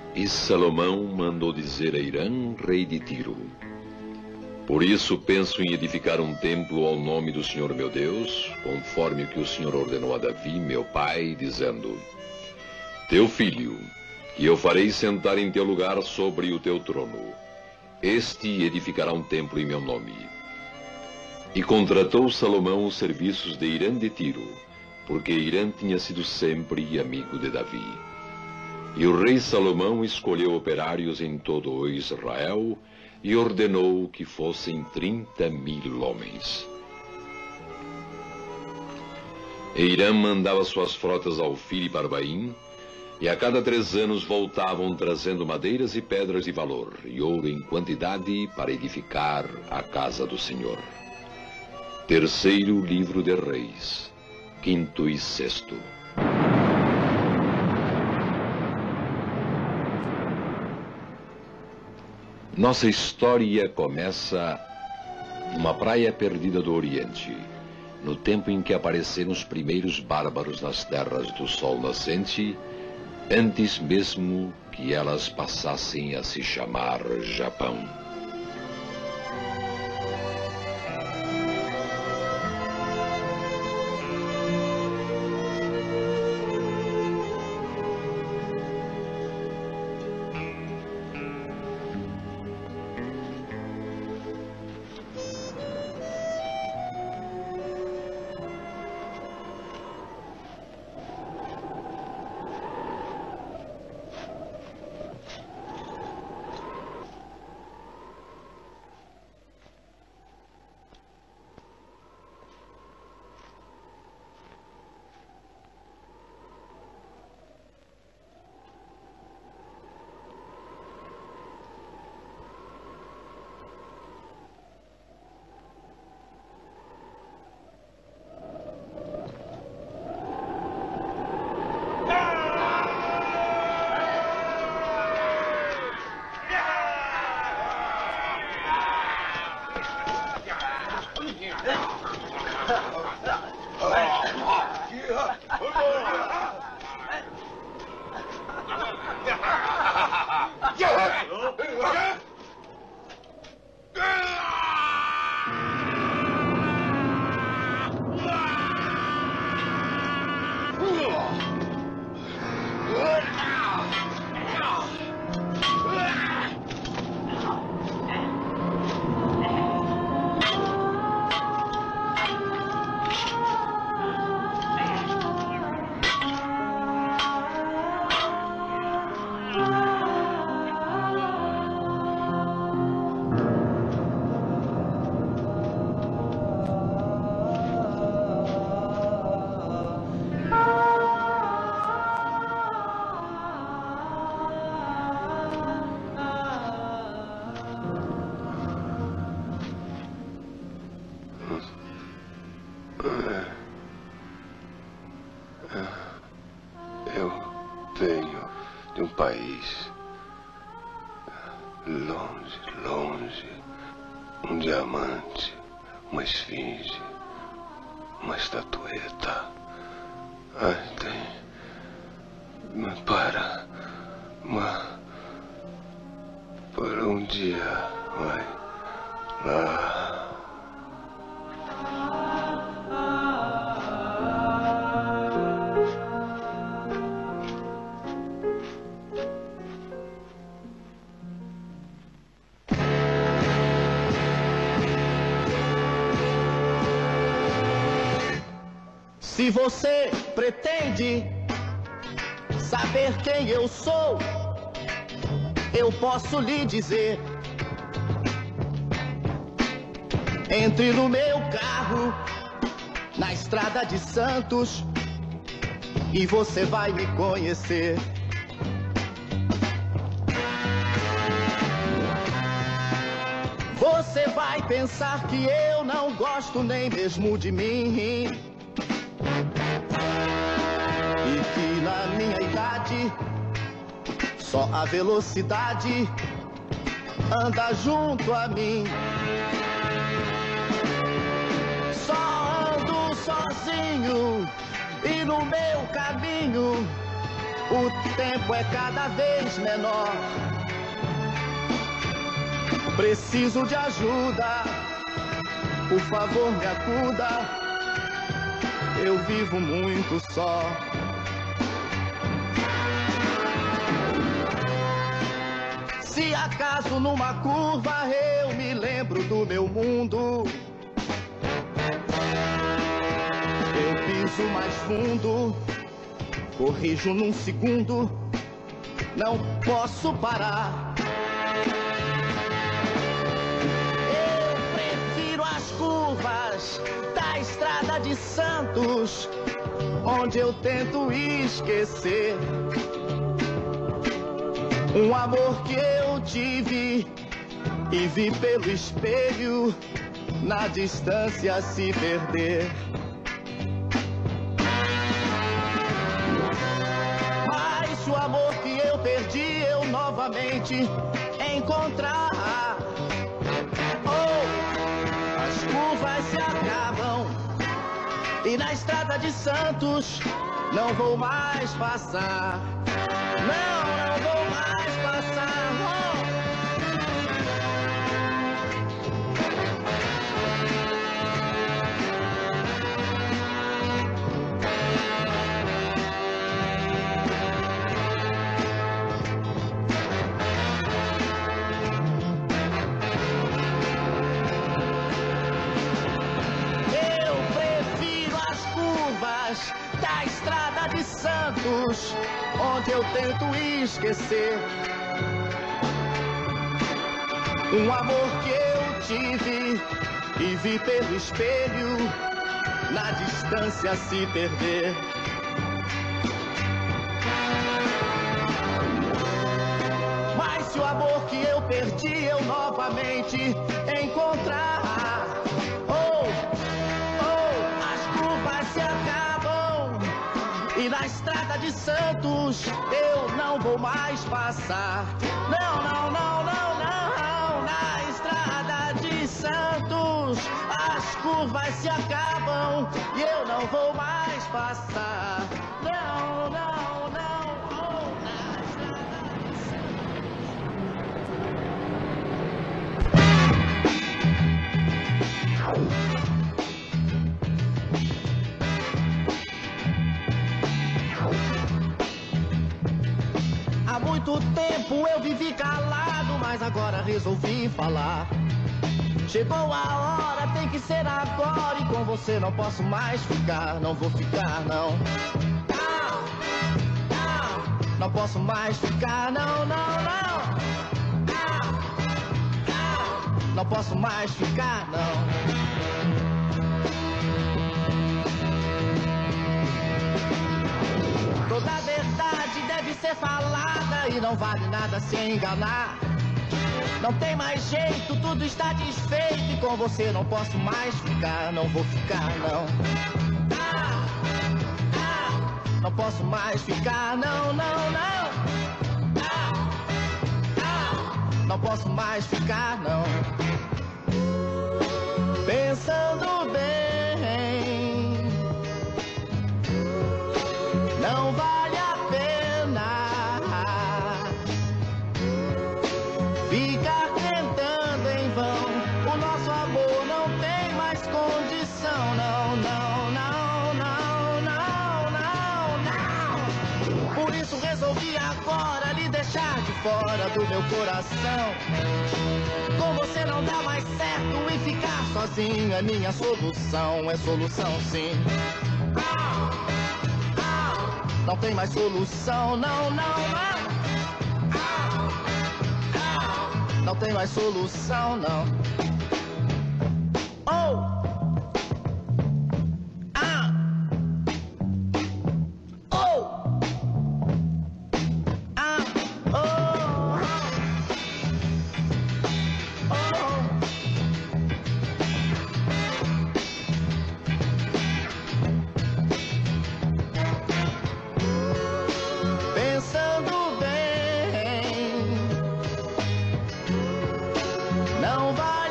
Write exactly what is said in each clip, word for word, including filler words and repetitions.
E Salomão mandou dizer a Hiram, rei de Tiro: por isso penso em edificar um templo ao nome do Senhor meu Deus, conforme o que o Senhor ordenou a Davi, meu pai, dizendo: teu filho, que eu farei sentar em teu lugar sobre o teu trono, este edificará um templo em meu nome. E contratou Salomão os serviços de Hiram de Tiro, porque Hiram tinha sido sempre amigo de Davi. E o rei Salomão escolheu operários em todo o Israel e ordenou que fossem trinta mil homens. E Hiram mandava suas frotas ao Ofir e Parbaim, e a cada três anos voltavam trazendo madeiras e pedras de valor, e ouro em quantidade para edificar a casa do Senhor. Terceiro livro de Reis, quinto e sexto. Nossa história começa numa praia perdida do Oriente, no tempo em que apareceram os primeiros bárbaros nas terras do sol nascente, antes mesmo que elas passassem a se chamar Japão. Eu venho de um país longe, longe, um diamante, uma esfinge, uma estatueta. Ai, tem... para... uma... para um dia, vai lá... Se você pretende saber quem eu sou, eu posso lhe dizer. Entre no meu carro, na estrada de Santos, e você vai me conhecer. Você vai pensar que eu não gosto nem mesmo de mim, e que na minha idade só a velocidade anda junto a mim. Só ando sozinho e no meu caminho o tempo é cada vez menor. Preciso de ajuda, por favor me acuda. Eu vivo muito só. Se acaso numa curva eu me lembro do meu mundo, eu piso mais fundo, corrijo num segundo, não posso parar. Eu prefiro as curvas da Estrada de Santos, onde eu tento esquecer um amor que eu tive e vi pelo espelho na distância se perder. Mas o amor que eu perdi eu novamente encontrar. Oh, as curvas se acabam e na Estrada de Santos não vou mais passar. Não, não vou mais passar. Oh. Eu prefiro as curvas da Estrada de Santos, onde eu tento esquecer um amor que eu tive e vi pelo espelho na distância se perder. Mas se o amor que eu perdi eu novamente encontrar, oh, oh, as curvas se acabam e na Estrada de Santos eu não vou mais passar. Não, não, não, não, não. Na Estrada de Santos as curvas se acabam e eu não vou mais passar. Não, não, não. Oh, na Estrada de Santos. Há muito tempo eu vivi calado, mas agora resolvi falar. Chegou a hora, tem que ser agora, e com você não posso mais ficar. Não vou ficar, não. Não, não, não posso mais ficar, não, não, não. Não, não, não posso mais ficar, não. Toda a verdade deve ser falada e não vale nada se enganar. Não tem mais jeito, tudo está desfeito e com você não posso mais ficar. Não vou ficar, não. Ah, ah, não posso mais ficar, não, não, não. Ah, ah, não posso mais ficar, não. Pensando bem, não vale a pena ficar tentando em vão. O nosso amor não tem mais condição. Não, não, não, não, não, não, não. Por isso resolvi agora lhe deixar de fora do meu coração. Com você não dá mais certo e ficar sozinho é minha solução. É solução, sim. Não tem mais solução, não, não, não. Não tem mais solução, não. Oh! Ah! Oh! Ah! Oh! Oh! Pensando bem, não vai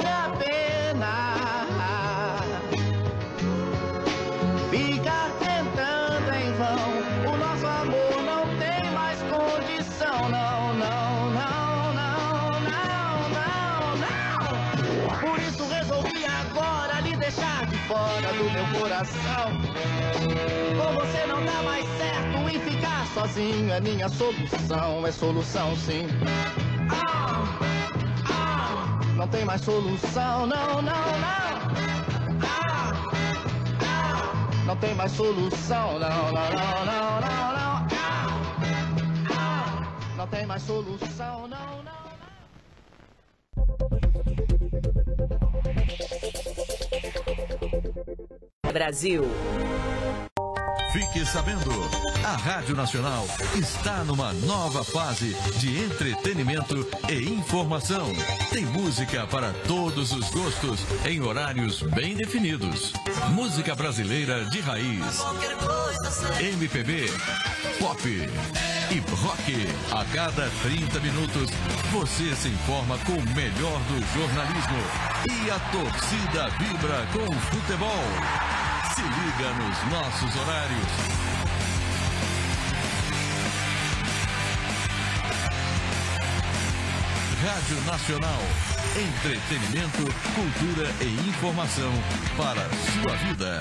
coração. Ou você não dá mais certo e ficar sozinho é minha solução, é solução sim. Ah, ah, não tem mais solução, não, não, não. Ah, ah, não tem mais solução, não, não, não, não, não, não. Ah, ah, não tem mais solução, não, não. Brasil. Fique sabendo, a Rádio Nacional está numa nova fase de entretenimento e informação. Tem música para todos os gostos, em horários bem definidos. Música brasileira de raiz, M P B, pop e rock. A cada trinta minutos, você se informa com o melhor do jornalismo. E a torcida vibra com o futebol. Se liga nos nossos horários. Rádio Nacional. Entretenimento, cultura e informação para a sua vida.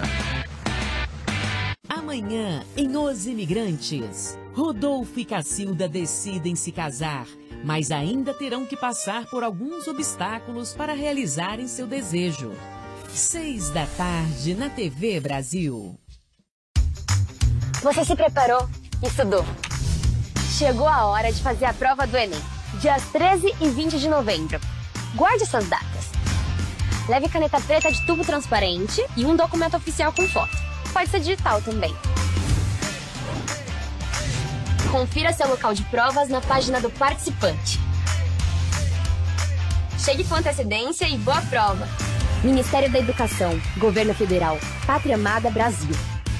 Amanhã, em Os Imigrantes, Rodolfo e Cacilda decidem se casar, mas ainda terão que passar por alguns obstáculos para realizarem seu desejo. Seis da tarde na T V Brasil. Você se preparou? Estudou? Chegou a hora de fazer a prova do Enem, dias treze e vinte de novembro. Guarde essas datas. Leve caneta preta de tubo transparente e um documento oficial com foto. Pode ser digital também. Confira seu local de provas na página do participante. Chegue com antecedência e boa prova. Ministério da Educação, Governo Federal, Pátria Amada Brasil.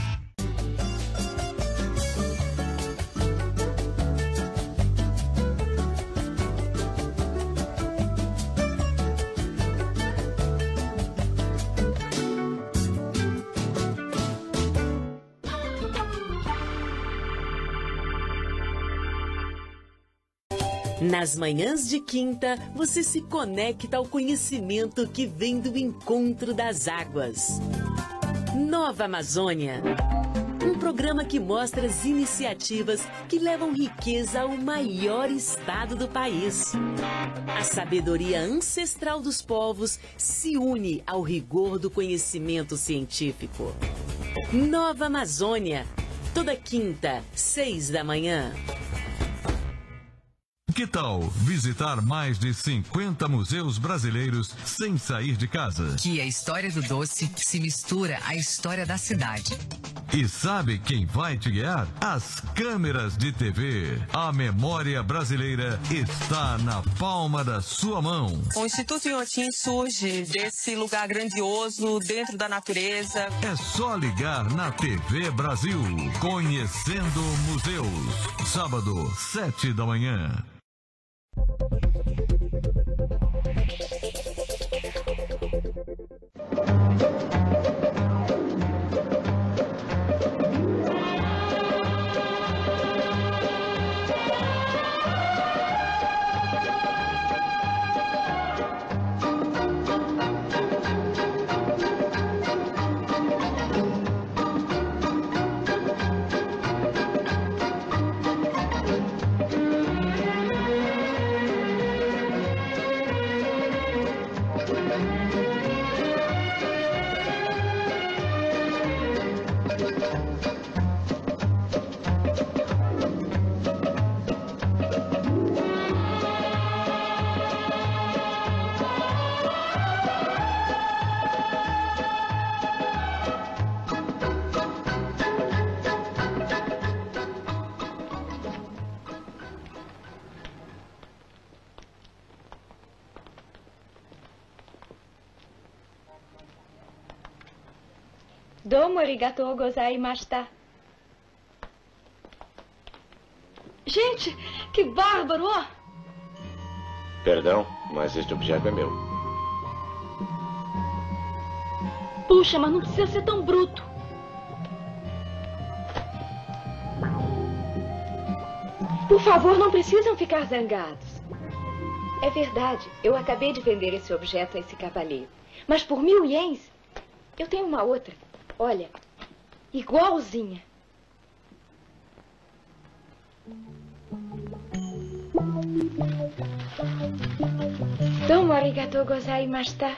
Nas manhãs de quinta, você se conecta ao conhecimento que vem do encontro das águas. Nova Amazônia. Um programa que mostra as iniciativas que levam riqueza ao maior estado do país. A sabedoria ancestral dos povos se une ao rigor do conhecimento científico. Nova Amazônia. Toda quinta, seis da manhã. Que tal visitar mais de cinquenta museus brasileiros sem sair de casa? Que a história do doce se mistura à história da cidade. E sabe quem vai te guiar? As câmeras de T V. A memória brasileira está na palma da sua mão. O Instituto Inhotim surge desse lugar grandioso, dentro da natureza. É só ligar na T V Brasil. Conhecendo Museus. Sábado, sete da manhã. Domo arigatou gozaimashita. Gente, que bárbaro, ó! Perdão, mas este objeto é meu. Puxa, mas não precisa ser tão bruto. Por favor, não precisam ficar zangados. É verdade, eu acabei de vender esse objeto a esse cavaleiro. Mas por mil ienes, eu tenho uma outra. Olha, igualzinha. Domo arigatou gozaimashita.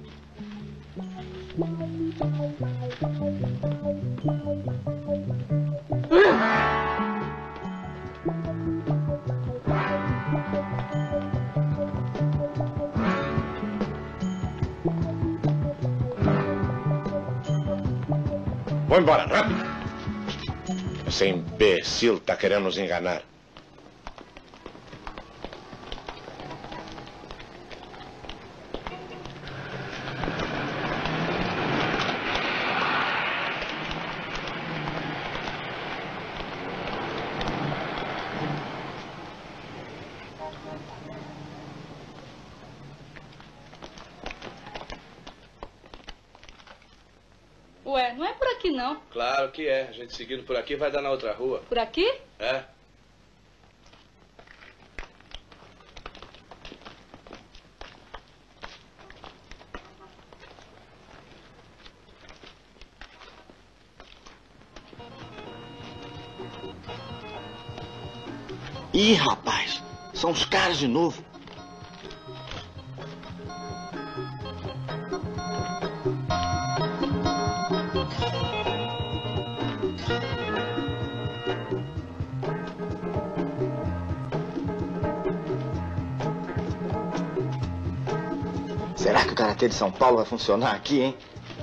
Vamos embora, rápido. Esse imbecil tá querendo nos enganar. Ué, não é por aqui, não. Claro que é. A gente seguindo por aqui vai dar na outra rua. Por aqui? É. Ih, rapaz, são os caras de novo. Será que o Karatê de São Paulo vai funcionar aqui, hein?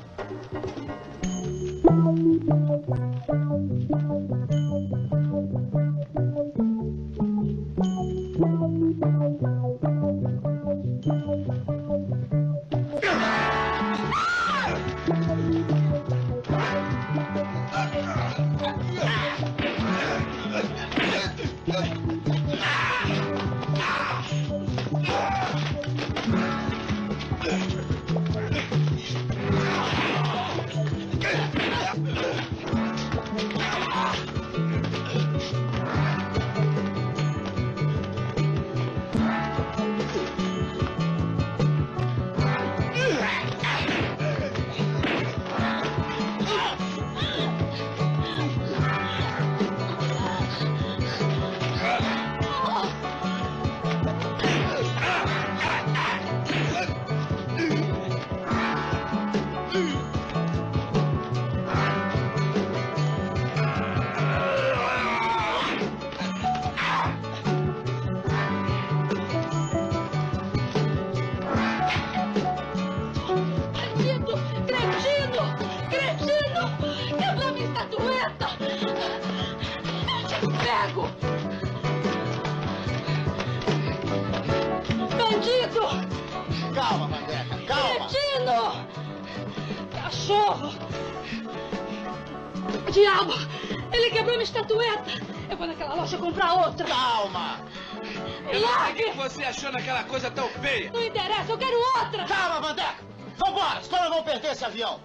Diabo! Ele quebrou minha estatueta! Eu vou naquela loja comprar outra! Calma! Eu não sei o que você achou naquela coisa tão feia! Não interessa, eu quero outra! Calma, Vandeca! Vambora, senão eu vou perder esse avião!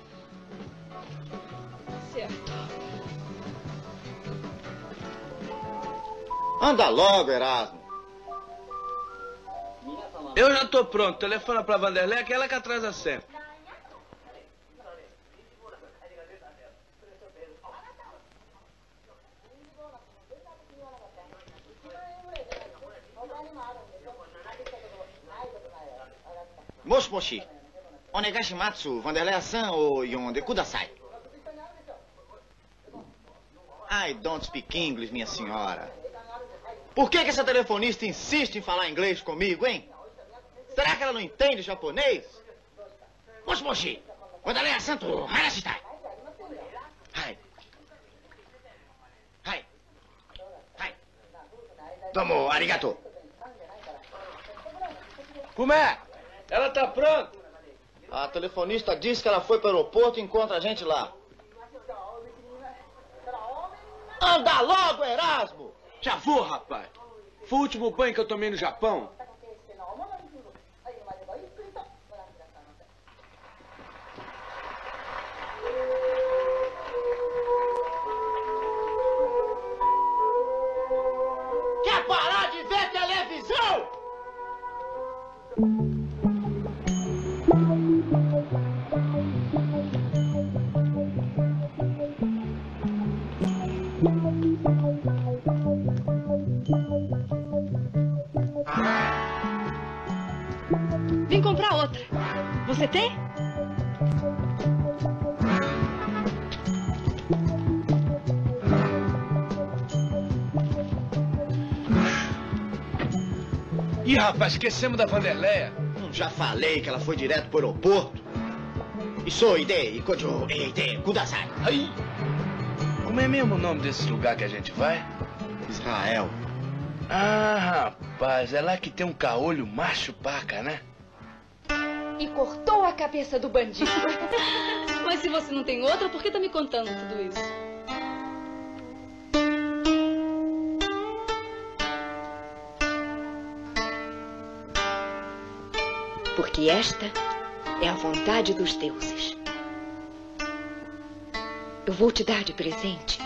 Certo. Anda logo, Erasmo! Eu já tô pronto. Telefona pra Vanderlei, que ela que atrasa sempre. Moshi Moshi, onegashimatsu, Vanderlei-san ou Yonde Kudasai? I don't speak English, minha senhora. Por que que essa telefonista insiste em falar inglês comigo, hein? Será que ela não entende japonês? Moshi Moshi, Vanderlei-san to hanashitai. Hai. Hai. Hai. Domo, arigato. Como é? Ela tá pronta? A telefonista disse que ela foi para o aeroporto e encontra a gente lá. Anda logo, Erasmo! Já vou, rapaz. Foi o último banho que eu tomei no Japão. Quer parar de ver televisão? em comprar outra. Você tem? Ih, rapaz, esquecemos da Vanderleia. Hum, já falei que ela foi direto pro aeroporto. Isso, ide, kojo, ide, kudasai. Aí. Como é mesmo o nome desse lugar que a gente vai? Israel. Ah, rapaz, é lá que tem um caolho macho paca, né? E cortou a cabeça do bandido. Mas se você não tem outra, por que tá me contando tudo isso? Porque esta é a vontade dos deuses. Eu vou te dar de presente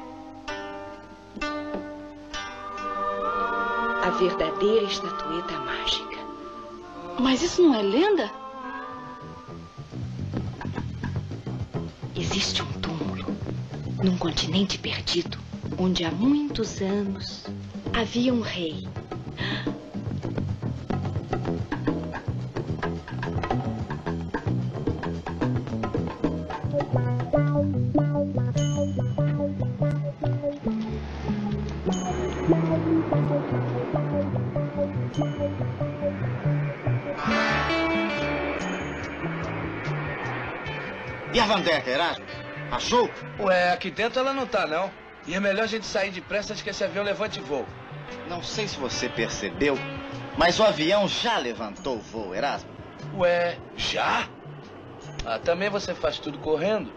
a verdadeira estatueta mágica. Mas isso não é lenda? Existe um túmulo num continente perdido, onde há muitos anos havia um rei. E a Vandeca, Erasmo? Achou? Ué, aqui dentro ela não tá, não. E é melhor a gente sair depressa antes que esse avião levante voo. Não sei se você percebeu, mas o avião já levantou o voo, Erasmo. Ué, já? Ah, também você faz tudo correndo?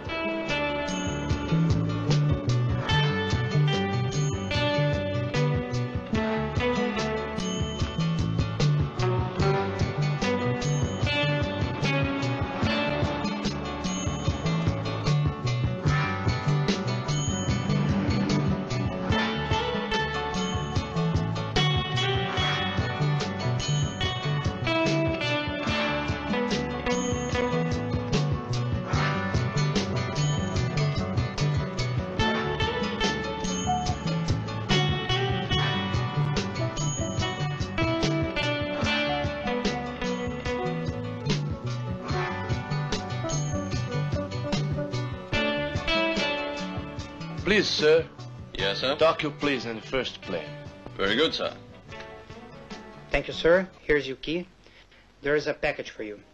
Please, sir. Yes, sir? Dock you, please, in the first plane. Very good, sir. Thank you, sir. Here's your key. There is a package for you.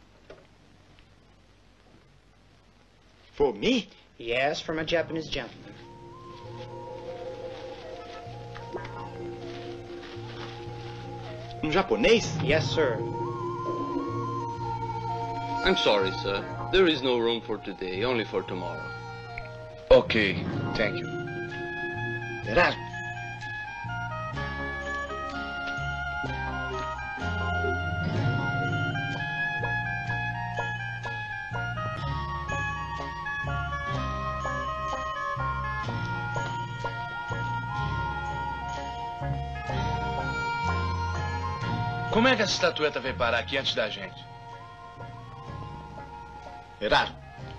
For me? Yes, from a Japanese gentleman. Um japonês? Yes, sir. I'm sorry, sir. There is no room for today, only for tomorrow. Okay, thank you. Erasmo. Como é que essa estatueta veio parar aqui antes da gente? Erasmo.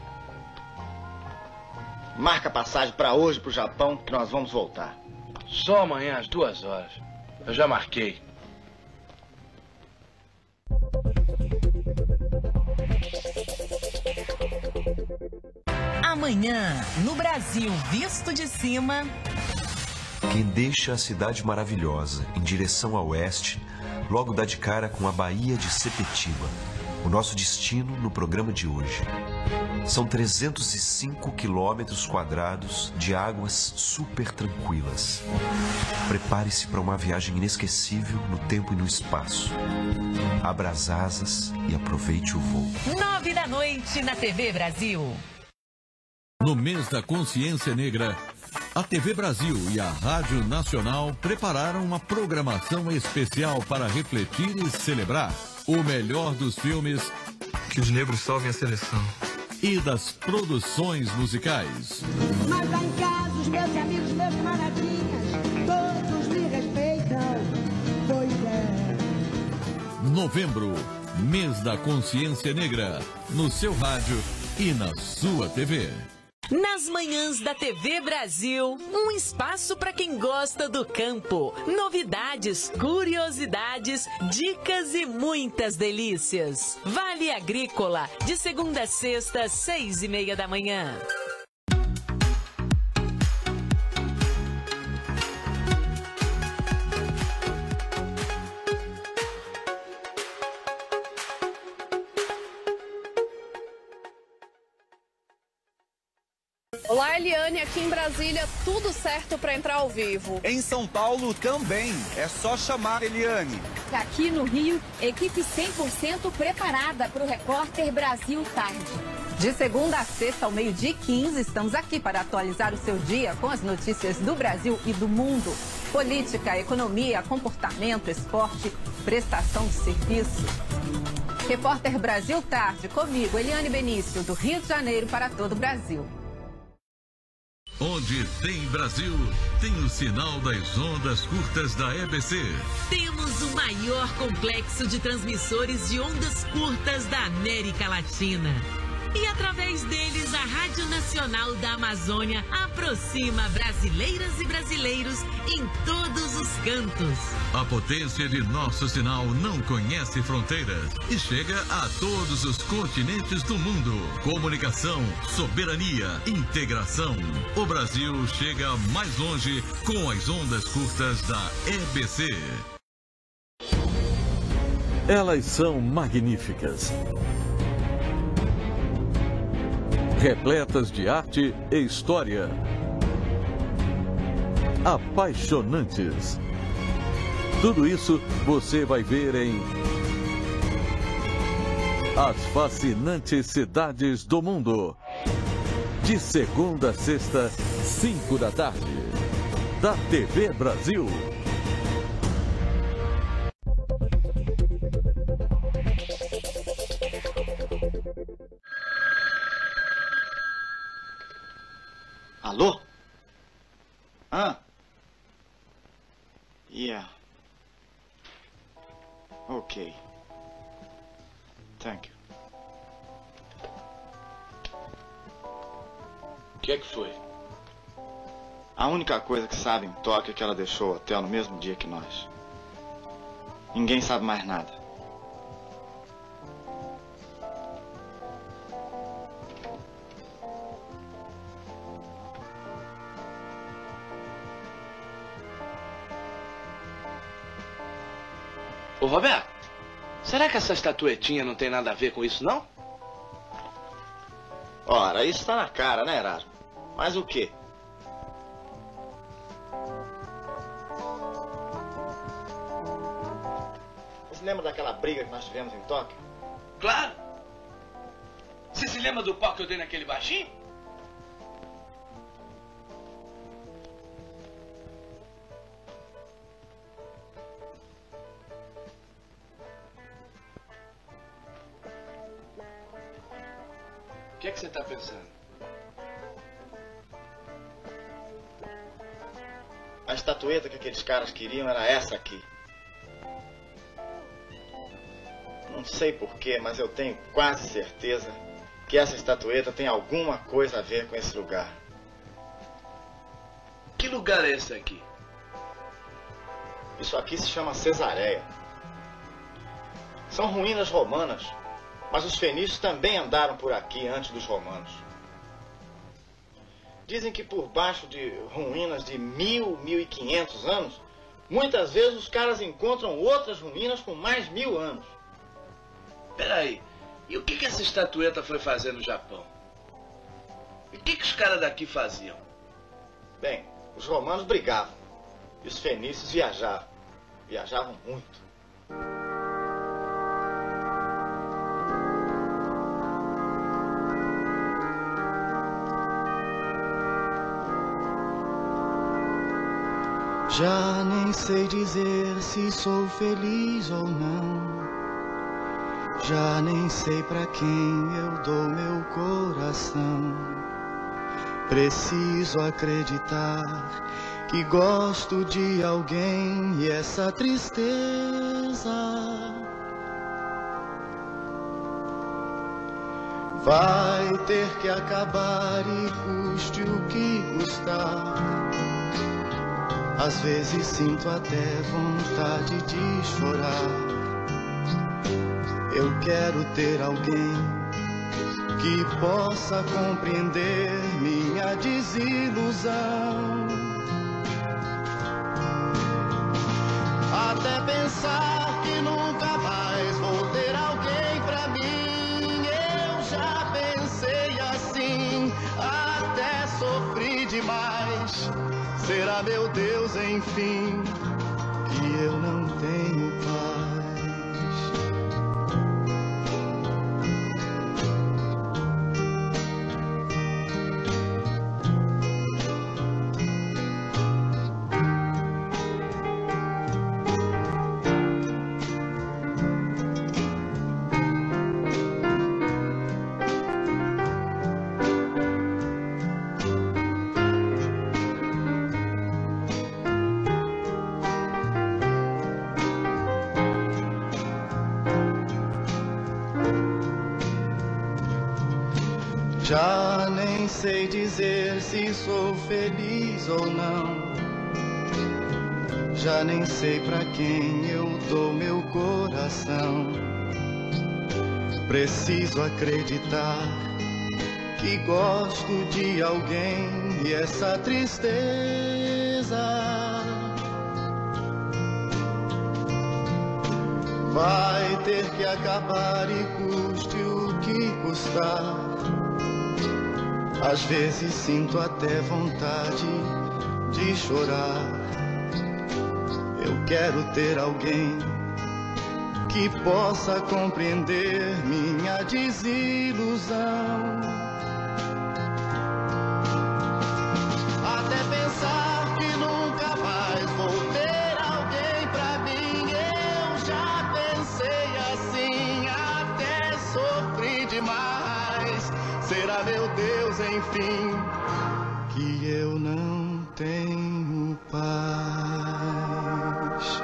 Marca a passagem para hoje pro Japão, que nós vamos voltar. Só amanhã às duas horas. Eu já marquei. Amanhã, no Brasil visto de cima. Quem deixa a cidade maravilhosa em direção a oeste, logo dá de cara com a Baía de Sepetiba. O nosso destino no programa de hoje. São trezentos e cinco quilômetros quadrados de águas super tranquilas. Prepare-se para uma viagem inesquecível no tempo e no espaço. Abra as asas e aproveite o voo. Nove da noite na T V Brasil. No mês da Consciência Negra, a T V Brasil e a Rádio Nacional prepararam uma programação especial para refletir e celebrar o melhor dos filmes. Que os negros salvem a seleção. E das produções musicais. Mas lá em casa, os meus amigos, meus camaradinhas, todos me respeitam. Pois é. Novembro, mês da Consciência Negra, no seu rádio e na sua T V. Nas manhãs da T V Brasil, um espaço para quem gosta do campo. Novidades, curiosidades, dicas e muitas delícias. Vale Agrícola, de segunda a sexta, seis e meia da manhã. Olá, Eliane, aqui em Brasília, tudo certo para entrar ao vivo. Em São Paulo também, é só chamar Eliane. Aqui no Rio, equipe cem por cento preparada para o Repórter Brasil Tarde. De segunda a sexta, ao meio-dia e quinze, estamos aqui para atualizar o seu dia com as notícias do Brasil e do mundo. Política, economia, comportamento, esporte, prestação de serviço. Repórter Brasil Tarde, comigo, Eliane Benício, do Rio de Janeiro para todo o Brasil. Onde tem Brasil, tem o sinal das ondas curtas da E B C. Temos o maior complexo de transmissores de ondas curtas da América Latina. E através deles, a Rádio Nacional da Amazônia aproxima brasileiras e brasileiros em todos os cantos. A potência de nosso sinal não conhece fronteiras e chega a todos os continentes do mundo. Comunicação, soberania, integração. O Brasil chega mais longe com as ondas curtas da E B C. Elas são magníficas, repletas de arte e história, apaixonantes. Tudo isso você vai ver em As Fascinantes Cidades do Mundo. De segunda a sexta, cinco da tarde. Da T V Brasil. Alô? Ah? Yeah. Ok. Thank you. O que é que foi? A única coisa que sabe em Tóquio é que ela deixou o hotel no mesmo dia que nós. Ninguém sabe mais nada. Ô, Roberto, será que essa estatuetinha não tem nada a ver com isso, não? Ora, isso tá na cara, né, Erasmo? Mas o quê? Você se lembra daquela briga que nós tivemos em Tóquio? Claro! Você se lembra do pau que eu dei naquele baixinho? O que é que você está pensando? A estatueta que aqueles caras queriam era essa aqui. Não sei porquê, mas eu tenho quase certeza que essa estatueta tem alguma coisa a ver com esse lugar. Que lugar é esse aqui? Isso aqui se chama Cesareia. São ruínas romanas. Mas os fenícios também andaram por aqui antes dos romanos. Dizem que por baixo de ruínas de mil, mil e quinhentos anos, muitas vezes os caras encontram outras ruínas com mais mil anos. Peraí, e o que que essa estatueta foi fazer no Japão? E o que que os caras daqui faziam? Bem, os romanos brigavam e os fenícios viajavam. Viajavam muito. Já nem sei dizer se sou feliz ou não. Já nem sei pra quem eu dou meu coração. Preciso acreditar que gosto de alguém e essa tristeza Vai ter que acabar e custe o que custar. Às vezes sinto até vontade de chorar. Eu quero ter alguém que possa compreender minha desilusão. Até pensar que nunca mais vou ter alguém pra mim. Eu já pensei assim, até sofri demais. Será, meu Deus, enfim, que eu não tenho paz. Já nem sei dizer se sou feliz ou não. Já nem sei pra quem eu dou meu coração. Preciso acreditar que gosto de alguém e essa tristeza vai ter que acabar e custe o que custar. Às vezes sinto até vontade de chorar. Eu quero ter alguém que possa compreender minha desilusão. Até pensar que nunca mais vou ter alguém pra mim. Eu já pensei assim, até sofri demais. Será, meu Deus, enfim, que eu não tenho paz.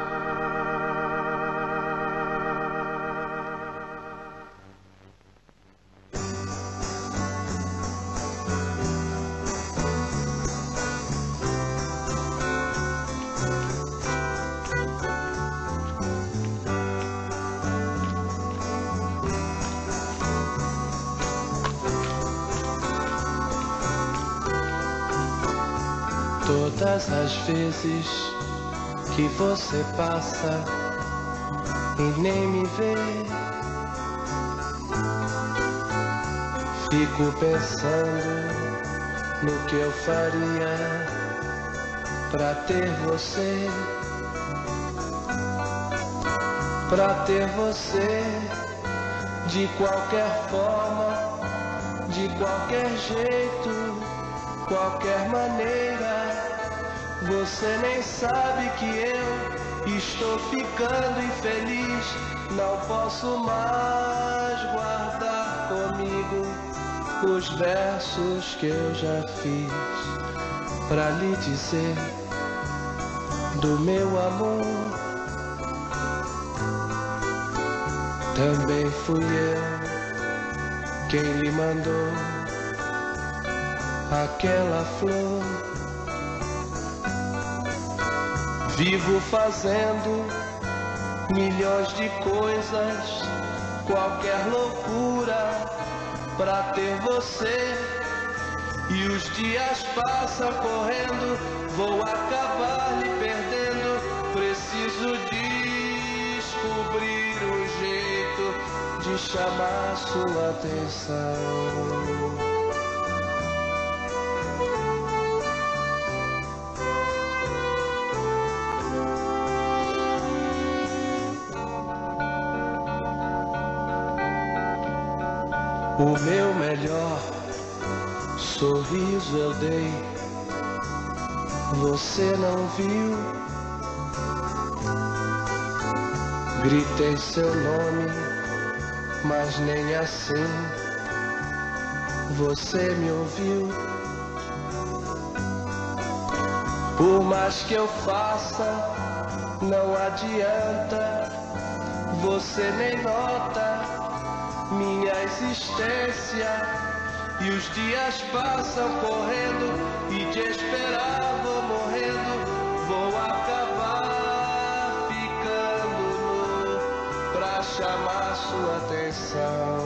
Todas as vezes que você passa e nem me vê, fico pensando no que eu faria pra ter você, pra ter você de qualquer forma, de qualquer jeito, qualquer maneira. Você nem sabe que eu estou ficando infeliz. Não posso mais guardar comigo os versos que eu já fiz pra lhe dizer do meu amor. Também fui eu quem lhe mandou aquela flor. Vivo fazendo milhões de coisas, qualquer loucura pra ter você. E os dias passam correndo, vou acabar lhe perdendo. Preciso descobrir um jeito de chamar sua atenção. O meu melhor sorriso eu dei, você não viu. Gritei seu nome, mas nem assim você me ouviu. Por mais que eu faça, não adianta, você nem nota minha existência. E os dias passam correndo e de esperar vou morrendo. Vou acabar ficando nu pra chamar sua atenção.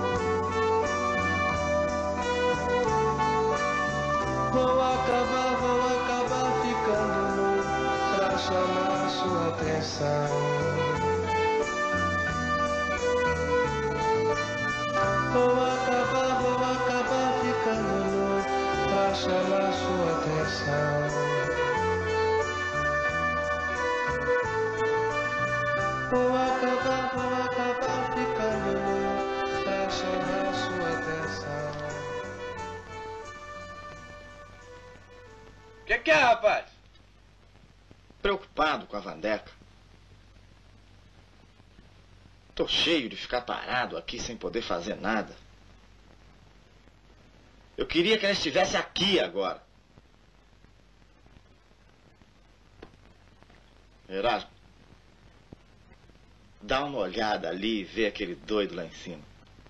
Vou acabar, vou acabar ficando nu pra chamar sua atenção. Vou acabar, vou acabar ficando nu pra chamar sua atenção. Vou acabar, vou acabar ficando nu pra chamar sua atenção. O que, que é, rapaz? Preocupado com a Vandeca. Tô cheio de ficar parado aqui sem poder fazer nada. Eu queria que ela estivesse aqui agora. Erasmo, dá uma olhada ali e vê aquele doido lá em cima.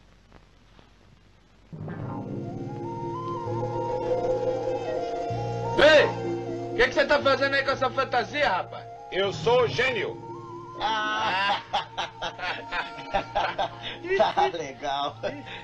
Ei! O que, que você tá fazendo aí com essa fantasia, rapaz? Eu sou o gênio. Ah! Tá legal.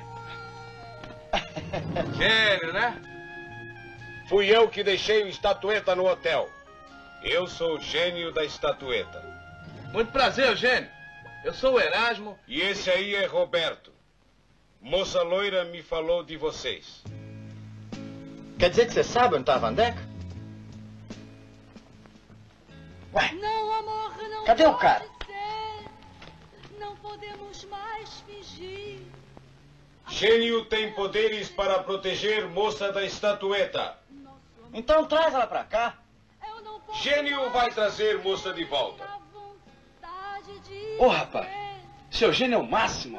Gênio, né? Fui eu que deixei a estatueta no hotel. Eu sou o gênio da estatueta. Muito prazer, Eugênio. Eu sou o Erasmo. E esse aí é Roberto. Moça loira me falou de vocês. Quer dizer que você sabe onde tá a Vandeca? Ué? Não, amor, não. Cadê o cara? Ser. Não podemos mais fingir. Gênio tem poderes para proteger moça da estatueta. Então traz ela pra cá. Gênio vai trazer moça de volta. Ô, rapaz, seu Eugênio é o máximo.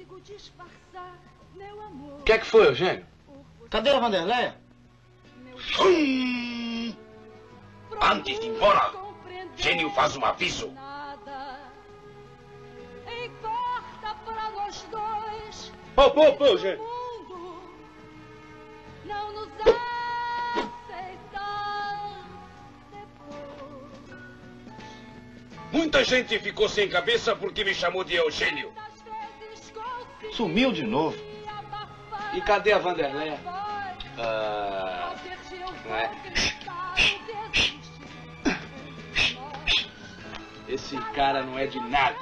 O que é que foi, Eugênio? Cadê a Vanderleia? Hum. Antes de ir embora, Gênio faz um aviso. Importa pra nós dois. Pô, pô, pô, Gênio. Não nos aceitar depois. Muita gente ficou sem cabeça porque me chamou de Eugênio. Sumiu de novo. E cadê a Vanderleia? Ah... É. Esse cara não é de nada.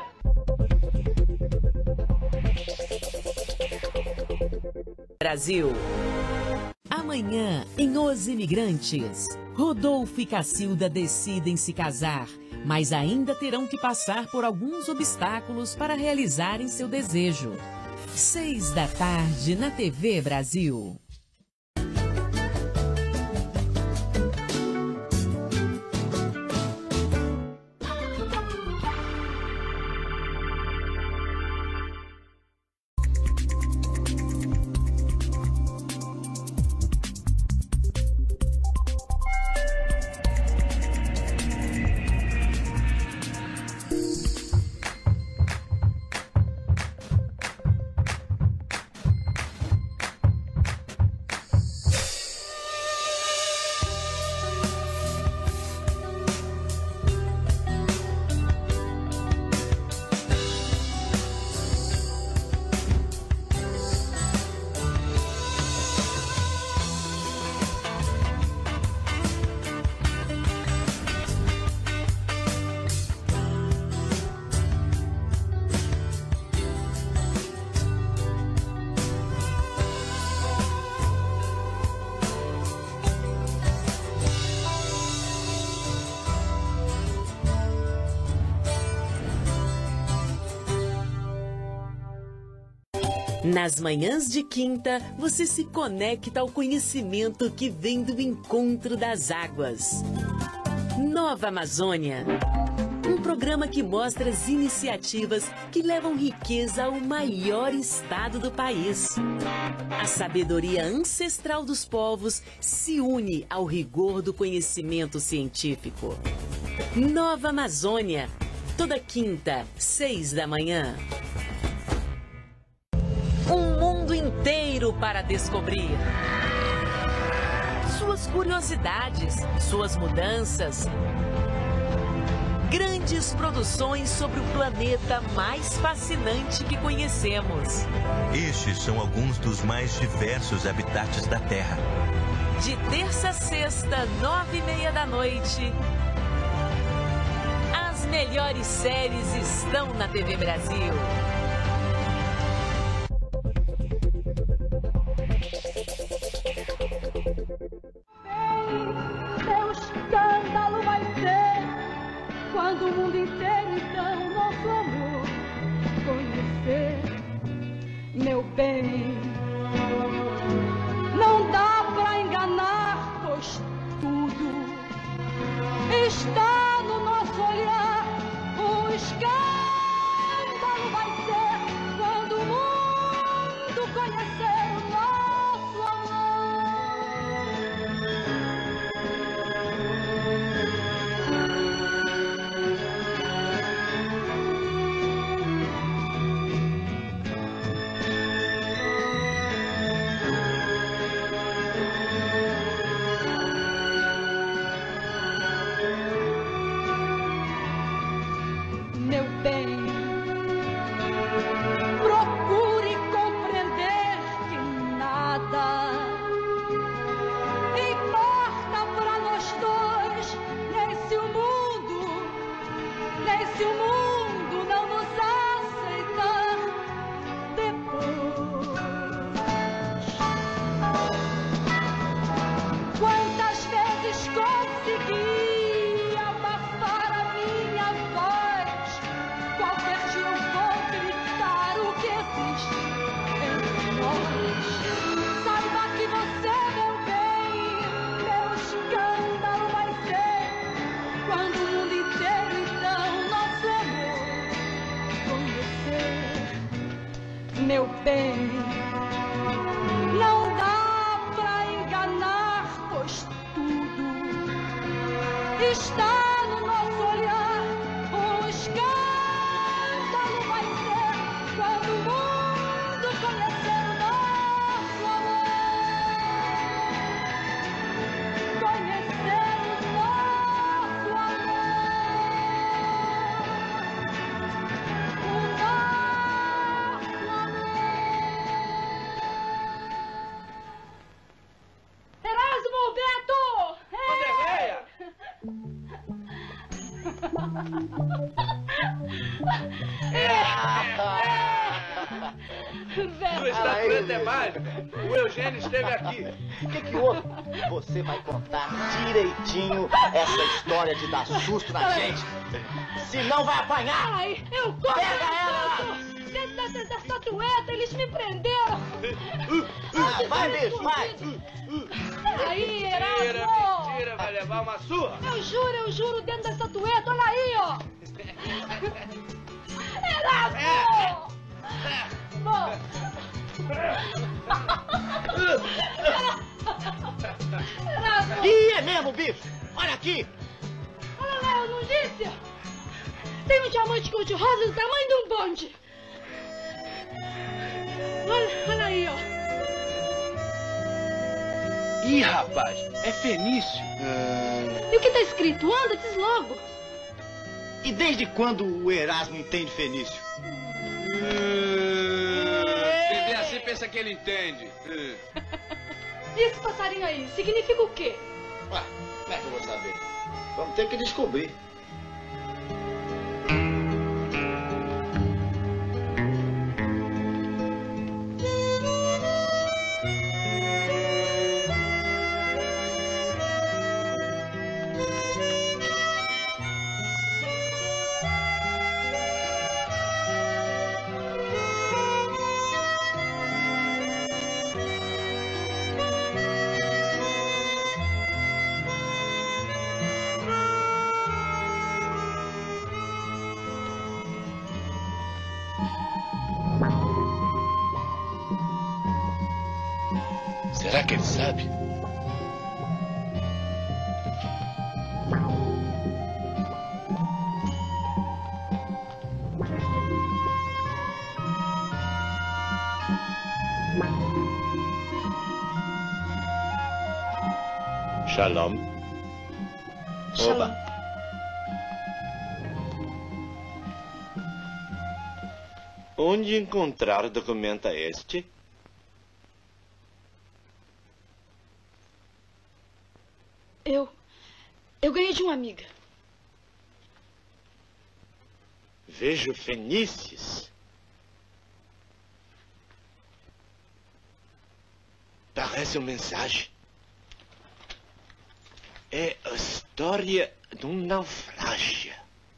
Brasil. Amanhã, em Os Imigrantes, Rodolfo e Cacilda decidem se casar, mas ainda terão que passar por alguns obstáculos para realizarem seu desejo. Seis da tarde na T V Brasil. Nas manhãs de quinta, você se conecta ao conhecimento que vem do encontro das águas. Nova Amazônia. Um programa que mostra as iniciativas que levam riqueza ao maior estado do país. A sabedoria ancestral dos povos se une ao rigor do conhecimento científico. Nova Amazônia. Toda quinta, seis da manhã. inteiro para descobrir. Suas curiosidades, suas mudanças. Grandes produções sobre o planeta mais fascinante que conhecemos. Estes são alguns dos mais diversos habitats da Terra. De terça a sexta, nove e meia da noite. As melhores séries estão na T V Brasil. Meu escândalo vai ser quando o mundo inteiro então nosso amor conhecer. Meu bem, não dá pra enganar, pois tudo está no nosso olhar. O escândalo vai ser quando o mundo conhecer o nosso meu bem, procure compreender que nada importa para nós dois nesse mundo, nesse mundo não nos aceitar depois. Quantas vezes consegui abafar a minha voz? Qualquer dia eu vou gritar o que existe entre nós. Saiba que você, meu bem, meu escândalo vai ser quando o mundo inteiro então nosso amor conhecer. Meu bem, não dá pra enganar, pois tudo está no nosso olhar. O escândalo vai ser quando o mundo conhecer o nosso amor. Conhecer o nosso amor. O nosso amor. Erasmo Beto! Vanderleia! Sua estatueta é mágica. O Eugênio esteve aqui. O que que houve? Você vai contar direitinho essa história de dar susto na gente. Senão vai apanhar. Ai, eu corro! Pega ela! Dentro da, da, da estatueta, eles me prenderam! Ah, vai, bicho, vai! Aí, Mentira, Erasmo! mentira, vai levar uma surra. Eu juro, eu juro, dentro da estatueta, olha aí, ó! Erasmo! Bom. Erasmo! Ih, é mesmo, bicho! Olha aqui! Olha lá, eu não disse? Tem um diamante cor-de-rosa do tamanho de um bonde! Olha, olha aí, ó! Ih, rapaz, é fenício. E o que tá escrito? Anda, diz logo! E desde quando o Erasmo entende fenício? Quem vê assim pensa que ele entende. E esse passarinho aí, significa o quê? Ué, como é que eu vou saber? Vamos ter que descobrir. Será que ele sabe? Shalom. Oba. Onde encontrar o documento este? Eu... Eu ganhei de uma amiga. Vejo fenícios. Parece uma mensagem. É a história de um naufrágio.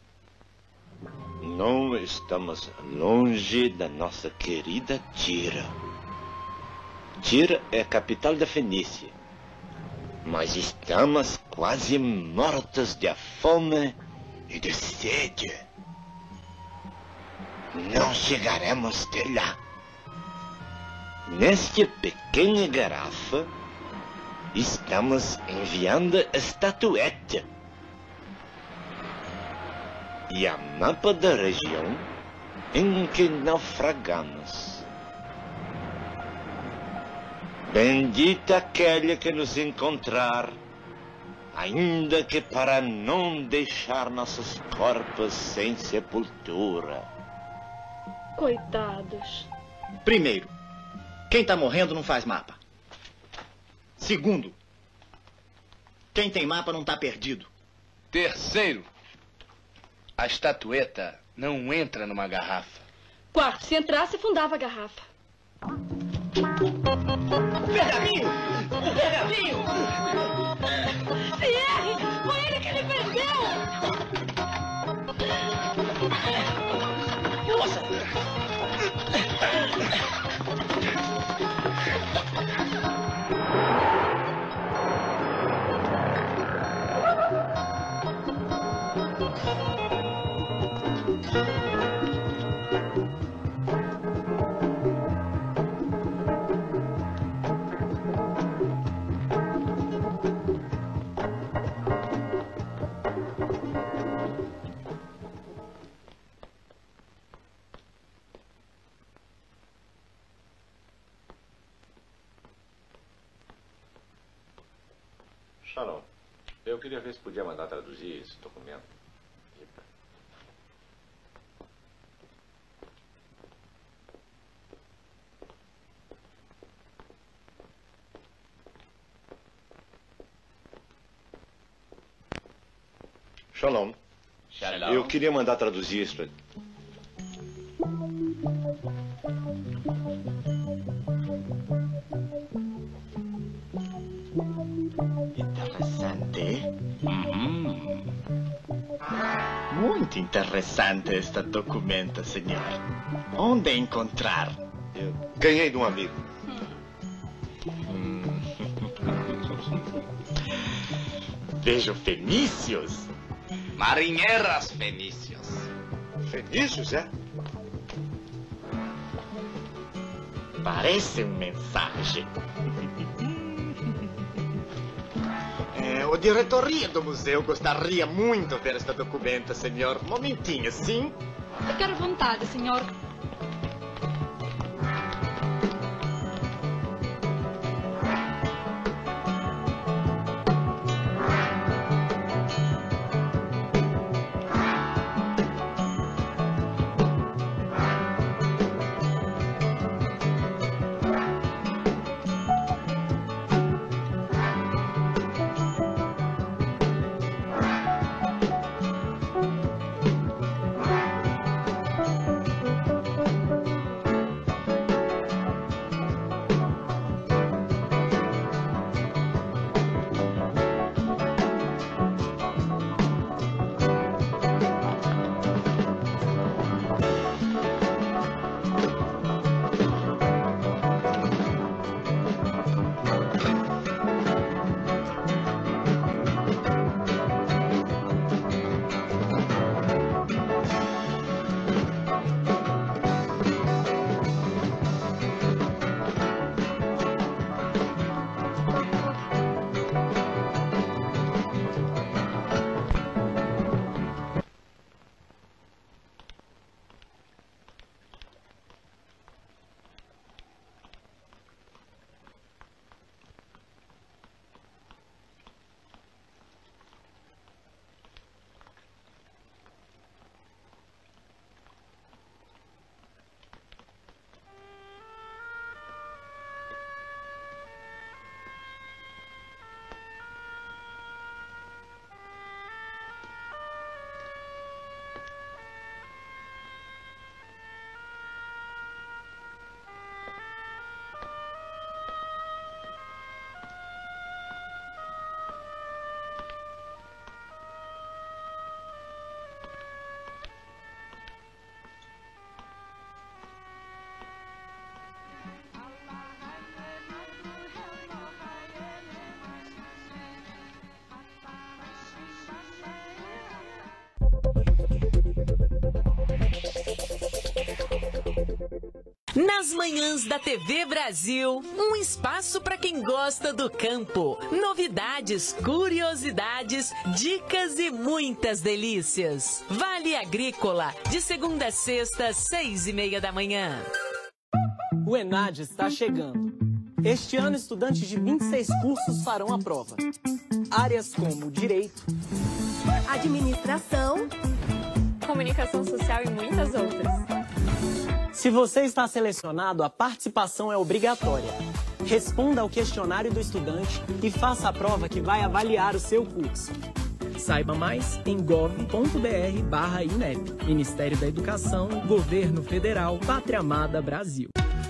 Não estamos longe da nossa querida Tira. Tira é a capital da Fenícia. Mas estamos quase mortos de fome e de sede. Não chegaremos até lá. Nesta pequena garrafa, estamos enviando a estatueta e a mapa da região em que naufragamos. Bendita aquele que nos encontrar, ainda que para não deixar nossos corpos sem sepultura. Coitados. Primeiro, quem tá morrendo não faz mapa. Segundo, quem tem mapa não tá perdido. Terceiro, a estatueta não entra numa garrafa. Quarto, se entrasse, fundava a garrafa. Pergaminho! O pergaminho! Pierre! Foi ele que me perdeu! Nossa! Shalom. Eu queria ver se podia mandar traduzir esse documento. Shalom. Shalom. Eu queria mandar traduzir isso. Interessante. Uhum. Muito interessante este documento, senhor. Onde encontrar? Eu ganhei de um amigo. Hum. Vejo fenícios. Marinheiras fenícios. Fenícios, é? Parece uma mensagem. É, o diretoria do museu gostaria muito de ver este documento, senhor. Momentinho, sim? Fique à vontade, senhor. Nas manhãs da T V Brasil, um espaço para quem gosta do campo. Novidades, curiosidades, dicas e muitas delícias. Vale Agrícola, de segunda a sexta, seis e meia da manhã. O ENAD está chegando. Este ano, estudantes de vinte e seis cursos farão a prova. Áreas como Direito, Administração, Comunicação Social e muitas outras. Se você está selecionado, a participação é obrigatória. Responda ao questionário do estudante e faça a prova que vai avaliar o seu curso. Saiba mais em gov ponto br barra INEP. Ministério da Educação, Governo Federal, Pátria Amada Brasil.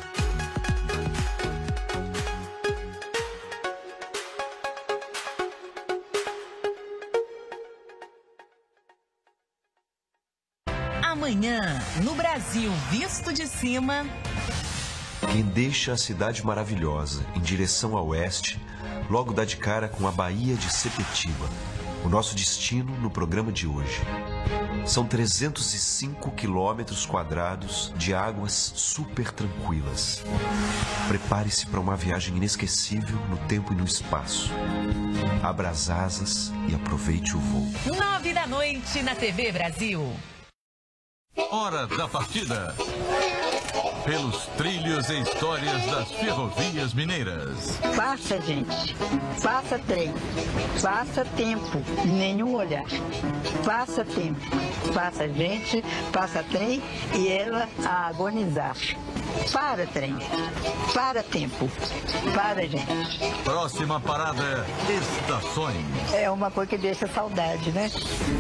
Amanhã, no Brasil visto de cima. Quem deixa a cidade maravilhosa em direção a oeste, logo dá de cara com a Baía de Sepetiba. O nosso destino no programa de hoje. São trezentos e cinco quilômetros quadrados de águas super tranquilas. Prepare-se para uma viagem inesquecível no tempo e no espaço. Abra as asas e aproveite o voo. Nove da noite na T V Brasil. Hora da partida. Pelos trilhos e histórias das ferrovias mineiras. Faça, gente. Faça trem. Faça tempo. Nenhum olhar. Faça tempo. Faça, gente. Faça trem e ela a agonizar. Para, trem. Para, tempo. Para, gente. Próxima parada, estações. É uma coisa que deixa saudade, né?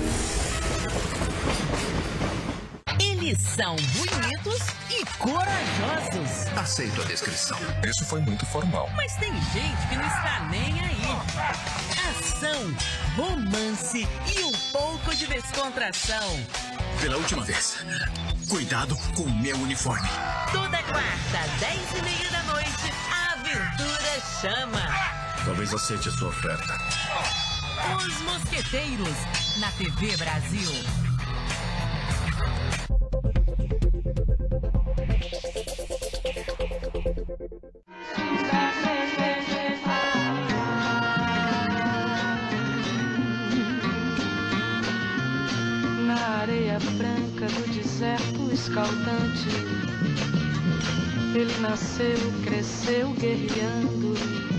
Eles são bonitos e corajosos. Aceito a descrição. Isso foi muito formal. Mas tem gente que não está nem aí. Ação, romance e um pouco de descontração. Pela última vez, cuidado com o meu uniforme. Toda quarta, dez e meia da noite, a aventura chama. Talvez aceite sua oferta. Os Mosqueteiros, na T V Brasil. Na areia branca do deserto escaldante, ele nasceu, cresceu guerreando,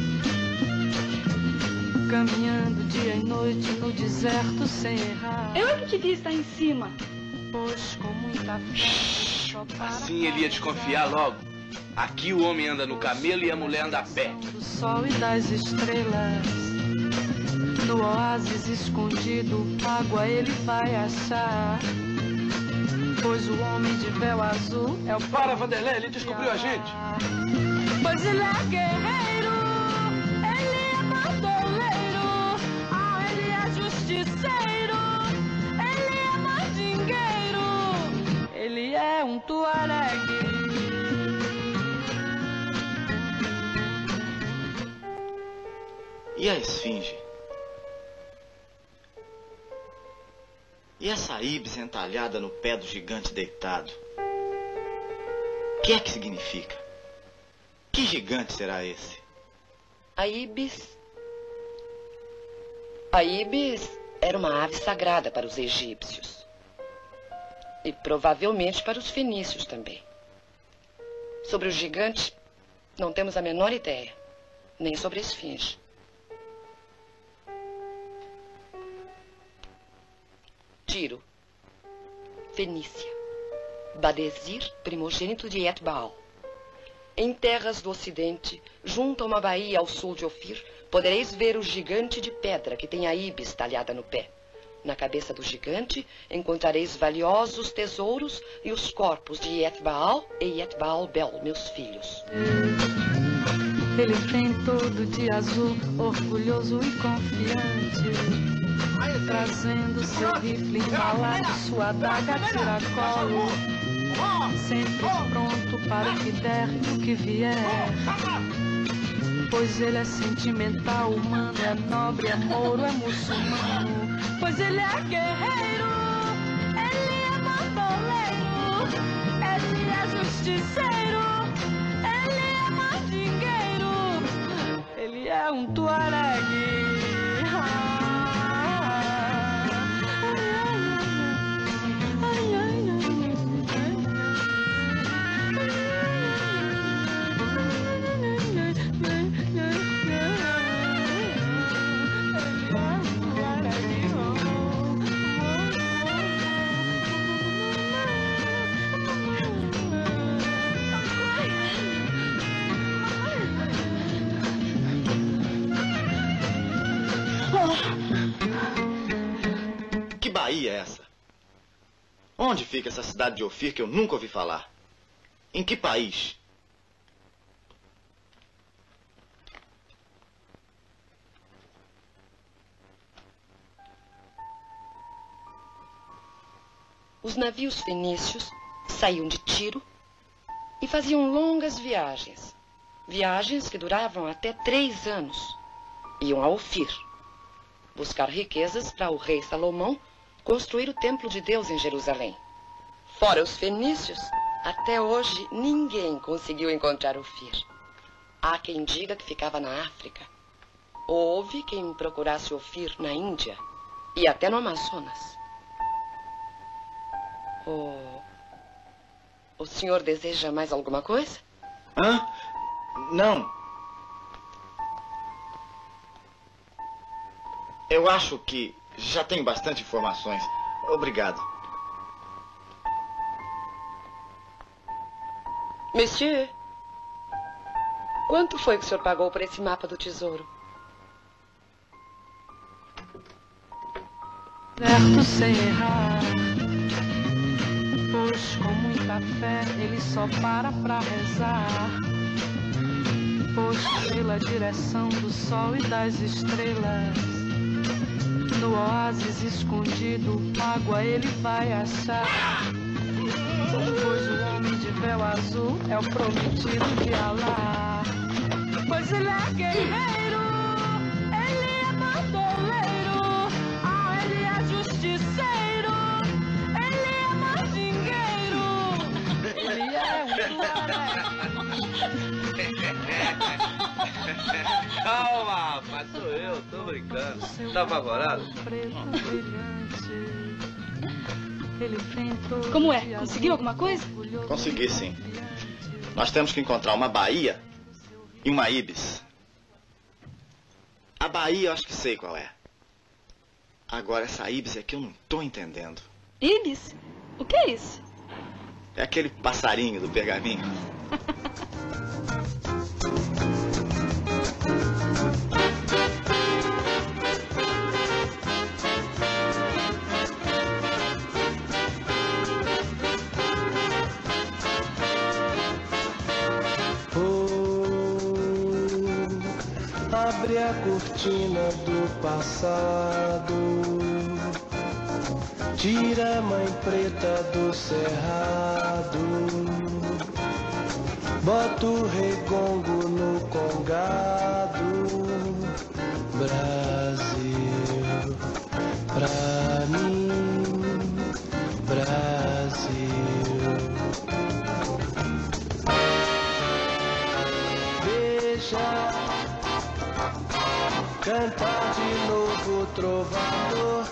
caminhando dia e noite no deserto sem errar. Eu é que devia estar em cima. Pois com muita fé, só para Assim ele ia desconfiar logo. Aqui o homem anda no camelo e a mulher anda a pé. do sol e das estrelas. No oásis escondido, água ele vai achar. Pois o homem de véu azul é o... Para, Vanderlei, ele descobriu a gente. Pois ele é guerreiro, ele é bandoleiro, ah, ele é justiceiro, ele é mandingueiro, ele é um tuaregue. E a esfinge? E essa íbis entalhada no pé do gigante deitado? O que é que significa? Que gigante será esse? A íbis... A íbis era uma ave sagrada para os egípcios. E provavelmente para os fenícios também. Sobre o gigante, não temos a menor ideia. Nem sobre a esfinge. Tiro, Fenícia, Badesir, primogênito de Etbaal. Em terras do ocidente, junto a uma baía ao sul de Ofir, podereis ver o gigante de pedra que tem a íbis talhada no pé. Na cabeça do gigante encontrareis valiosos tesouros e os corpos de Etbaal e Etbaal-Bel, meus filhos. Ele vem todo de azul, orgulhoso e confiante, trazendo seu rifle embalado, sua adaga a tiracolo, sempre pronto para o que der e o que vier. Pois ele é sentimental, humano, é nobre, é mouro, é muçulmano. Pois ele é guerreiro, ele é bandoleiro, ele é justiceiro, Bahia é essa? Onde fica essa cidade de Ofir que eu nunca ouvi falar? Em que país? Os navios fenícios saíam de Tiro e faziam longas viagens. Viagens que duravam até três anos. Iam a Ofir buscar riquezas para o rei Salomão construir o templo de Deus em Jerusalém. Fora os fenícios, até hoje ninguém conseguiu encontrar Ofir. Há quem diga que ficava na África. Houve quem procurasse Ofir na Índia e até no Amazonas. O... o senhor deseja mais alguma coisa? Hã? Não. Eu acho que já tenho bastante informações. Obrigado. Monsieur, quanto foi que o senhor pagou por esse mapa do tesouro? Certo sem errar, pois com muita fé ele só para pra rezar. Pois pela direção do sol e das estrelas, no oásis escondido, água ele vai achar. Pois o homem de véu azul é o prometido de Alá. Pois ele é guerreiro, ele é bandoleiro, ah, ele é justiceiro, ele é mandingueiro, ele é um tuareg. Calma, rapaz, sou eu, tô brincando. Tá apavorado? Como é? Conseguiu alguma coisa? Consegui, sim. Nós temos que encontrar uma Bahia e uma Ibis. A Bahia eu acho que sei qual é. Agora essa Ibis é que eu não tô entendendo. Ibis? O que é isso? É aquele passarinho do pergaminho. Abre a cortina do passado, tira a mãe preta do cerrado, bota o regongo no congado. Brasil, pra mim, Brasil. Deixa cantar de novo trovador,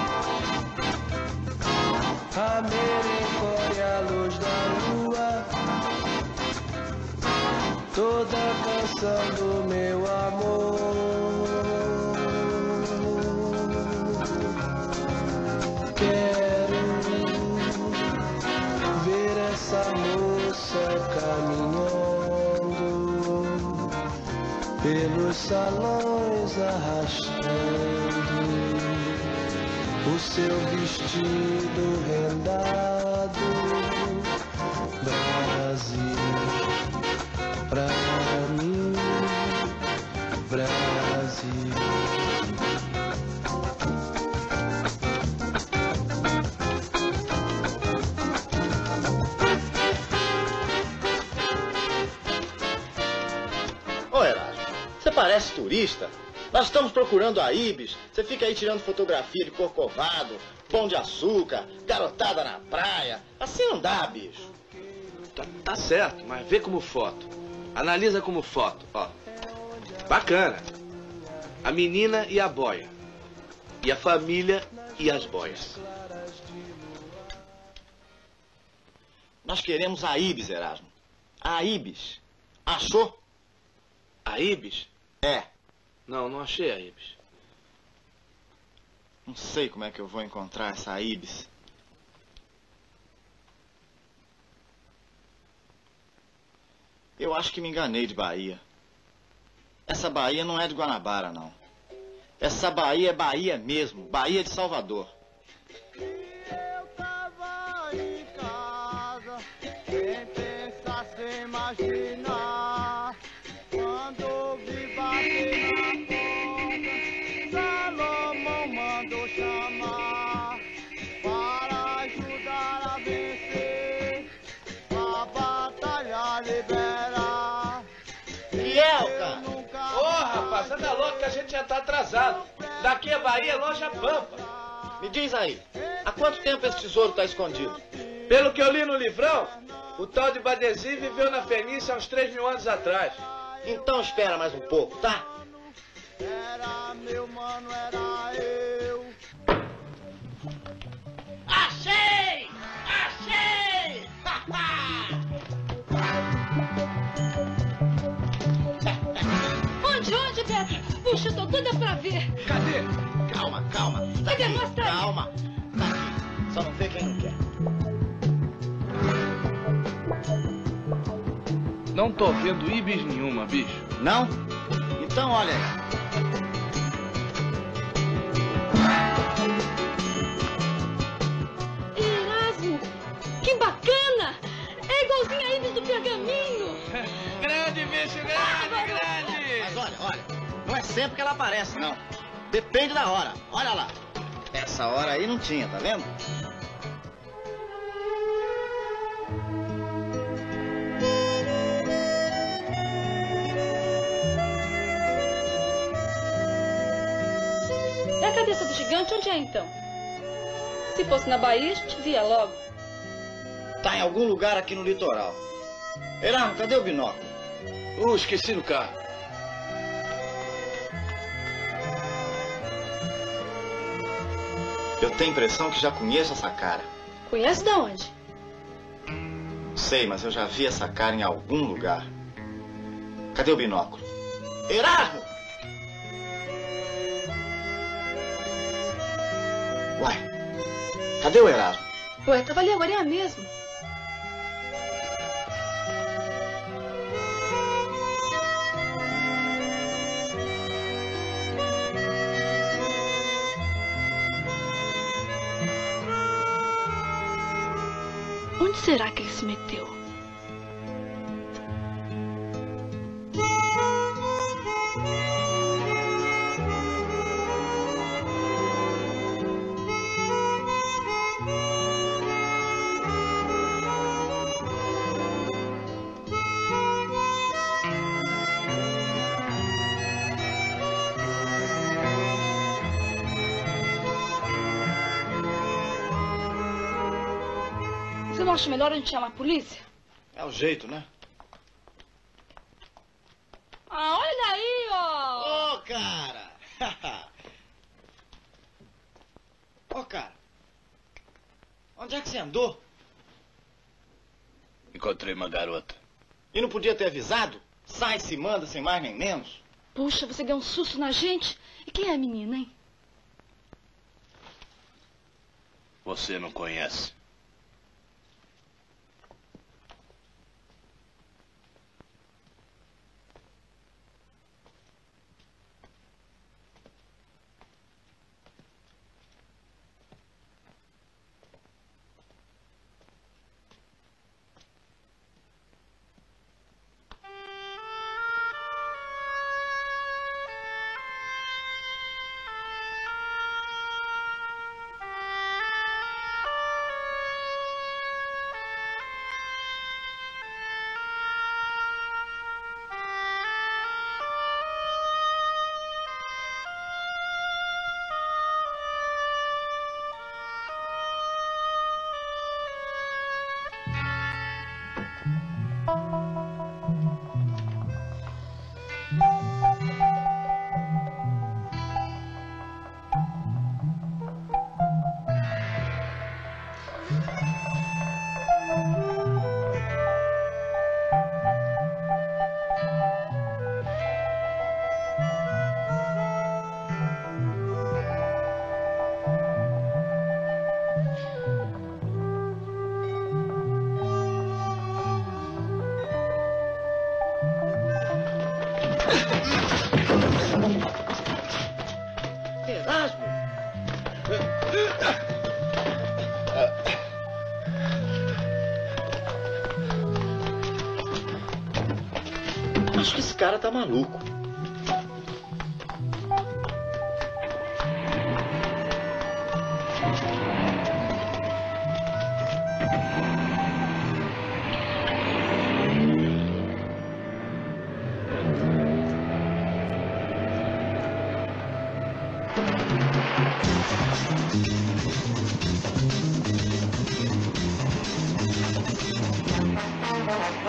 a merencória, a luz da lua, toda canção do meu amor. Quero ver essa moça caminhando pelos salões, arrastando o seu vestido rendado. Brasil, pra mim, Brasil. Ô Erasmo, você parece turista. Nós estamos procurando a Ibis. Você fica aí tirando fotografia de Corcovado, Pão de Açúcar, garotada na praia. Assim não dá, bicho. Tá, tá certo, mas vê como foto. Analisa como foto, ó. Bacana. A menina e a boia. E a família e as boias. Nós queremos a Ibis, Erasmo. A Ibis. Achou? A Ibis? É. Não, não achei a Ibis. Não sei como é que eu vou encontrar essa Ibis. Eu acho que me enganei de Bahia. Essa Bahia não é de Guanabara, não. Essa Bahia é Bahia mesmo. Bahia de Salvador. rapaz, anda logo que a gente já tá atrasado. Daqui a Bahia, loja Pampa. Me diz aí, há quanto tempo esse tesouro tá escondido? Pelo que eu li no livrão, o tal de Badesi viveu na Fenícia há uns três mil anos atrás. Então espera mais um pouco, tá? Era meu mano, era eu. Achei! Achei! Onde, onde, Beto? Puxa, eu tô doida pra ver. Cadê? Calma, calma. Tá Cadê? aqui. Mostra aí. Calma. Tá aqui. Só não vê quem não quer. Não tô vendo ibis nenhuma, bicho. Não? Então olha aí. Erasmo, que bacana! É igualzinho a Ibis do pergaminho. Grande, bicho, grande, grande! Mas olha, olha, não é sempre que ela aparece, não. Depende da hora. Olha lá. Essa hora aí não tinha, tá vendo? É a cabeça do gigante, onde é então? Se fosse na Bahia, a gente via logo. Tá em algum lugar aqui no litoral. Erasmo, cadê o binóculo? Uh, esqueci no carro. Eu tenho a impressão que já conheço essa cara. Conhece de onde? Sei, mas eu já vi essa cara em algum lugar. Cadê o binóculo? Erasmo! Uai, cadê o Erasmo? Ué, tava ali agora mesmo. Onde será que ele se meteu? Você não acha melhor a gente chamar a polícia? É o jeito, né? Ah, olha aí, ó! Ô, oh, cara! Ô, oh, cara! Onde é que você andou? Encontrei uma garota. E não podia ter avisado? Sai, se manda, sem mais nem menos. Puxa, você deu um susto na gente. E quem é a menina, hein? Você não conhece. Erasmo! Acho que esse cara tá maluco.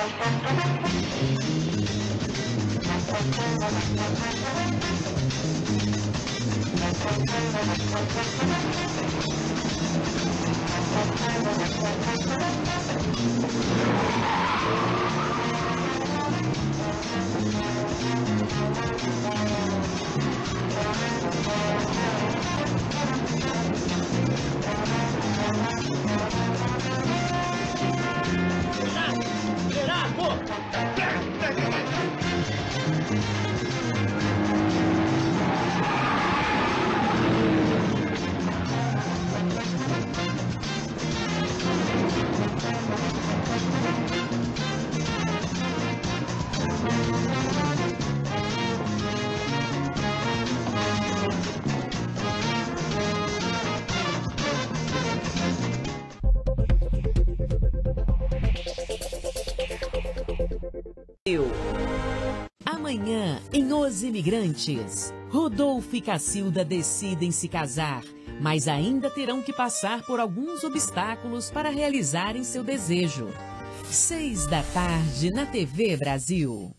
Amanhã, em Os Imigrantes, Rodolfo e Cacilda decidem se casar, mas ainda terão que passar por alguns obstáculos para realizarem seu desejo. Seis da tarde na T V Brasil.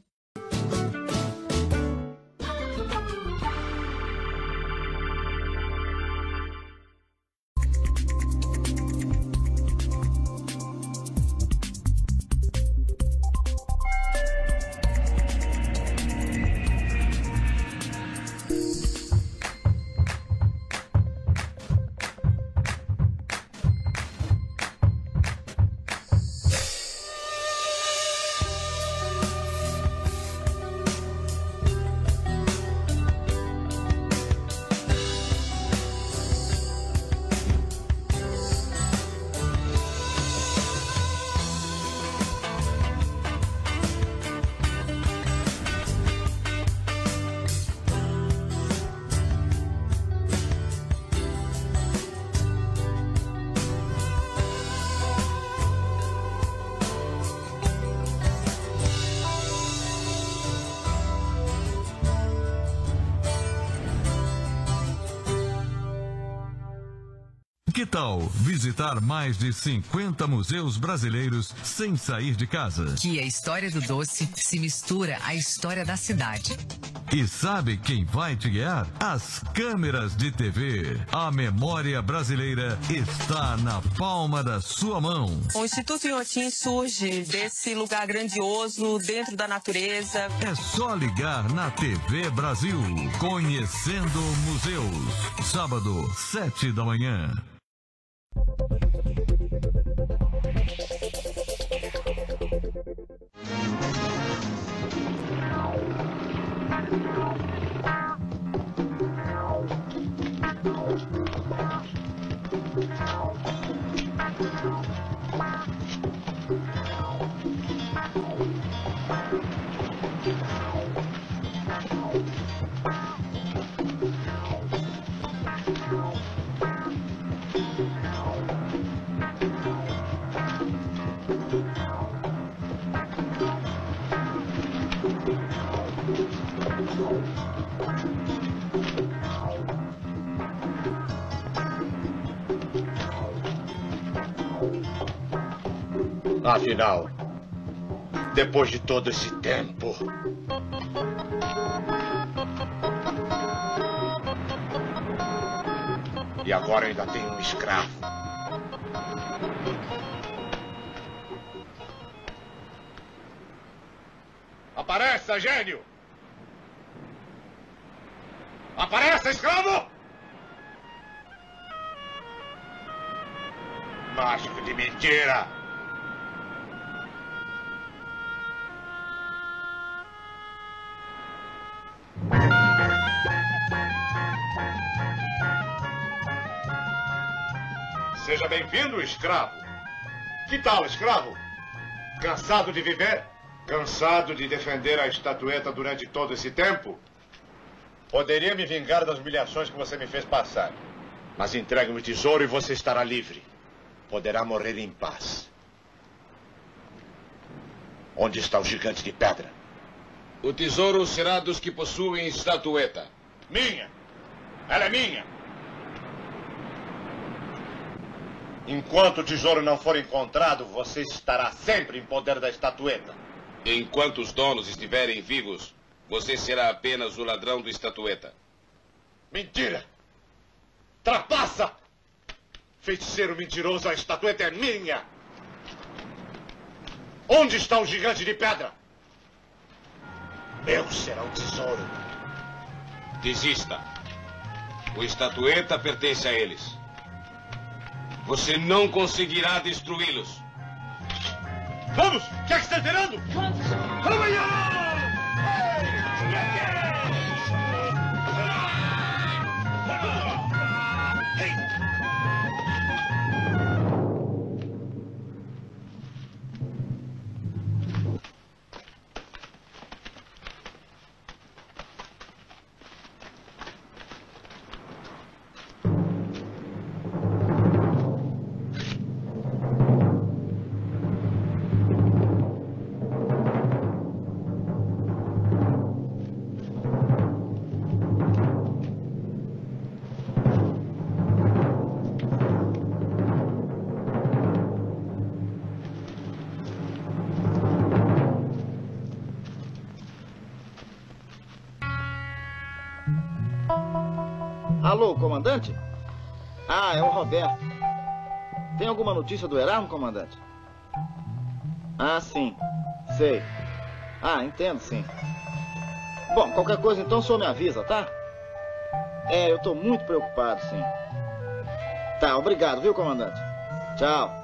Que tal visitar mais de cinquenta museus brasileiros sem sair de casa? Que a história do doce se mistura à história da cidade. E sabe quem vai te guiar? As câmeras de T V. A memória brasileira está na palma da sua mão. O Instituto Inhotim surge desse lugar grandioso, dentro da natureza. É só ligar na T V Brasil. Conhecendo Museus. Sábado, sete da manhã. Afinal, depois de todo esse tempo, e agora ainda tem um escravo. Apareça, gênio! Apareça, escravo! Mágico de mentira! Seja bem-vindo, escravo. Que tal, escravo? Cansado de viver? Cansado de defender a estatueta durante todo esse tempo? Poderia me vingar das humilhações que você me fez passar. Mas entregue-me o tesouro e você estará livre. Poderá morrer em paz. Onde está o gigante de pedra? O tesouro será dos que possuem estatueta. Minha! Ela é minha! Enquanto o tesouro não for encontrado, você estará sempre em poder da estatueta. Enquanto os donos estiverem vivos, você será apenas o ladrão do estatueta. Mentira! Trapaça! Feiticeiro mentiroso, a estatueta é minha! Onde está o gigante de pedra? Meu será o tesouro. Desista. O estatueta pertence a eles. Você não conseguirá destruí-los. Vamos! O que é que está esperando? Vamos! Vamos! Alô, comandante? Ah, é o Roberto. Tem alguma notícia do Erasmo, comandante? Ah, sim. Sei. Ah, entendo, sim. Bom, qualquer coisa então o senhor me avisa, tá? É, eu tô muito preocupado, sim. Tá, obrigado, viu, comandante? Tchau.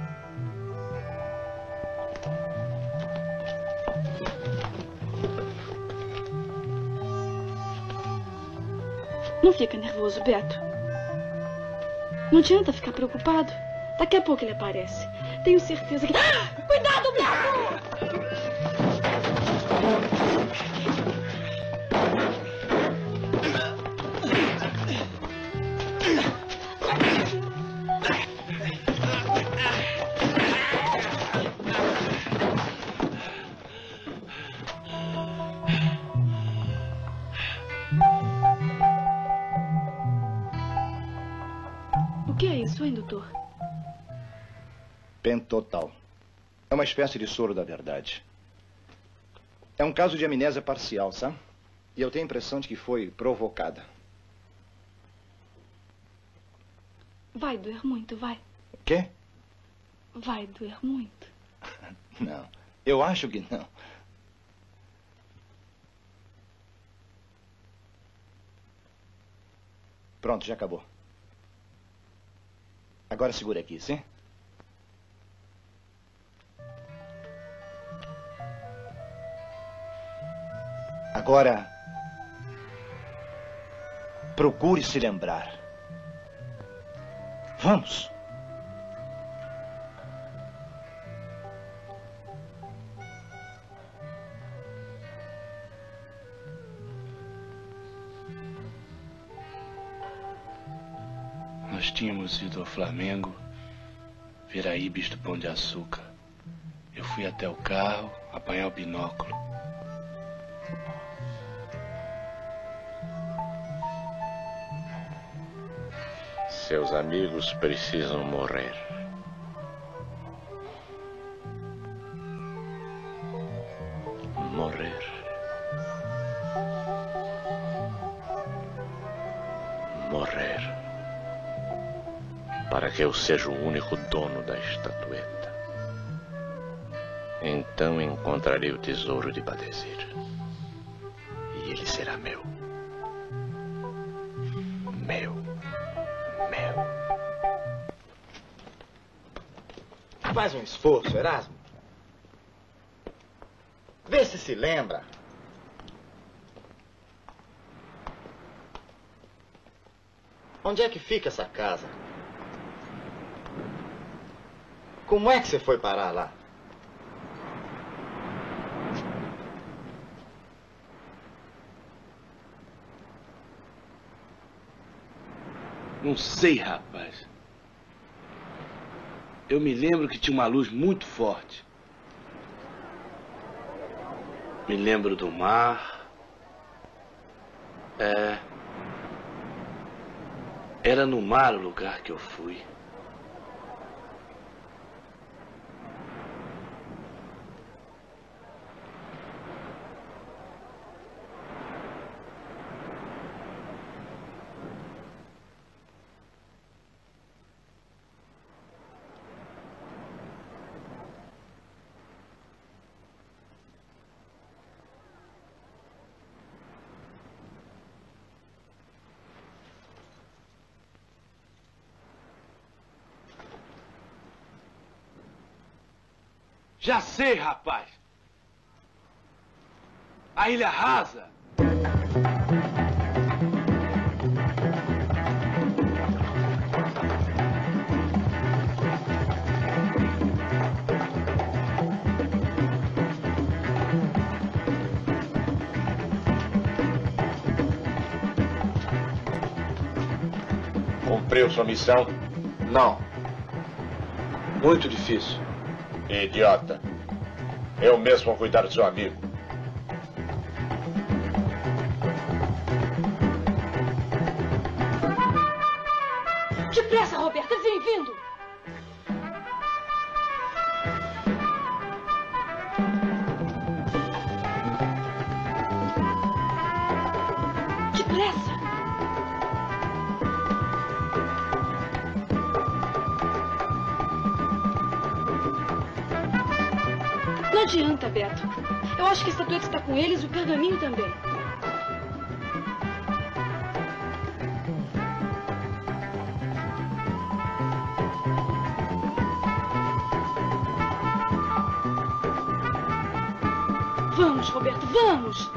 Não fica nervoso, Beto. Não adianta ficar preocupado. Daqui a pouco ele aparece. Tenho certeza que... Ah! Cuidado, Beto! O que é isso, hein, doutor? Pentotal. É uma espécie de soro da verdade. É um caso de amnésia parcial, sabe? E eu tenho a impressão de que foi provocada. Vai doer muito, vai. O quê? Vai doer muito. Não, eu acho que não. Pronto, já acabou. Agora segura aqui, sim? Agora, procure se lembrar. Vamos. Nós tínhamos ido ao Flamengo ver a Ibis do Pão de Açúcar. Eu fui até o carro apanhar o binóculo. Seus amigos precisam morrer. Morrer. Morrer. Para que eu seja o único dono da estatueta. Então encontrarei o tesouro de Badesir. E ele será meu. Meu. Meu. Faz um esforço, Erasmo. Vê se se lembra. Onde é que fica essa casa? Como é que você foi parar lá? Não sei, rapaz. Eu me lembro que tinha uma luz muito forte. Me lembro do mar. É. Era no mar o lugar que eu fui. Já sei, rapaz. A Ilha Rasa. Cumpriu sua missão? Não. Muito difícil. Idiota. Eu mesmo vou cuidar do seu amigo. Depressa, Roberta, vem vindo! Depressa! Não adianta, Beto. Eu acho que a estatueta está com eles e o pergaminho também. Vamos, Roberto, vamos!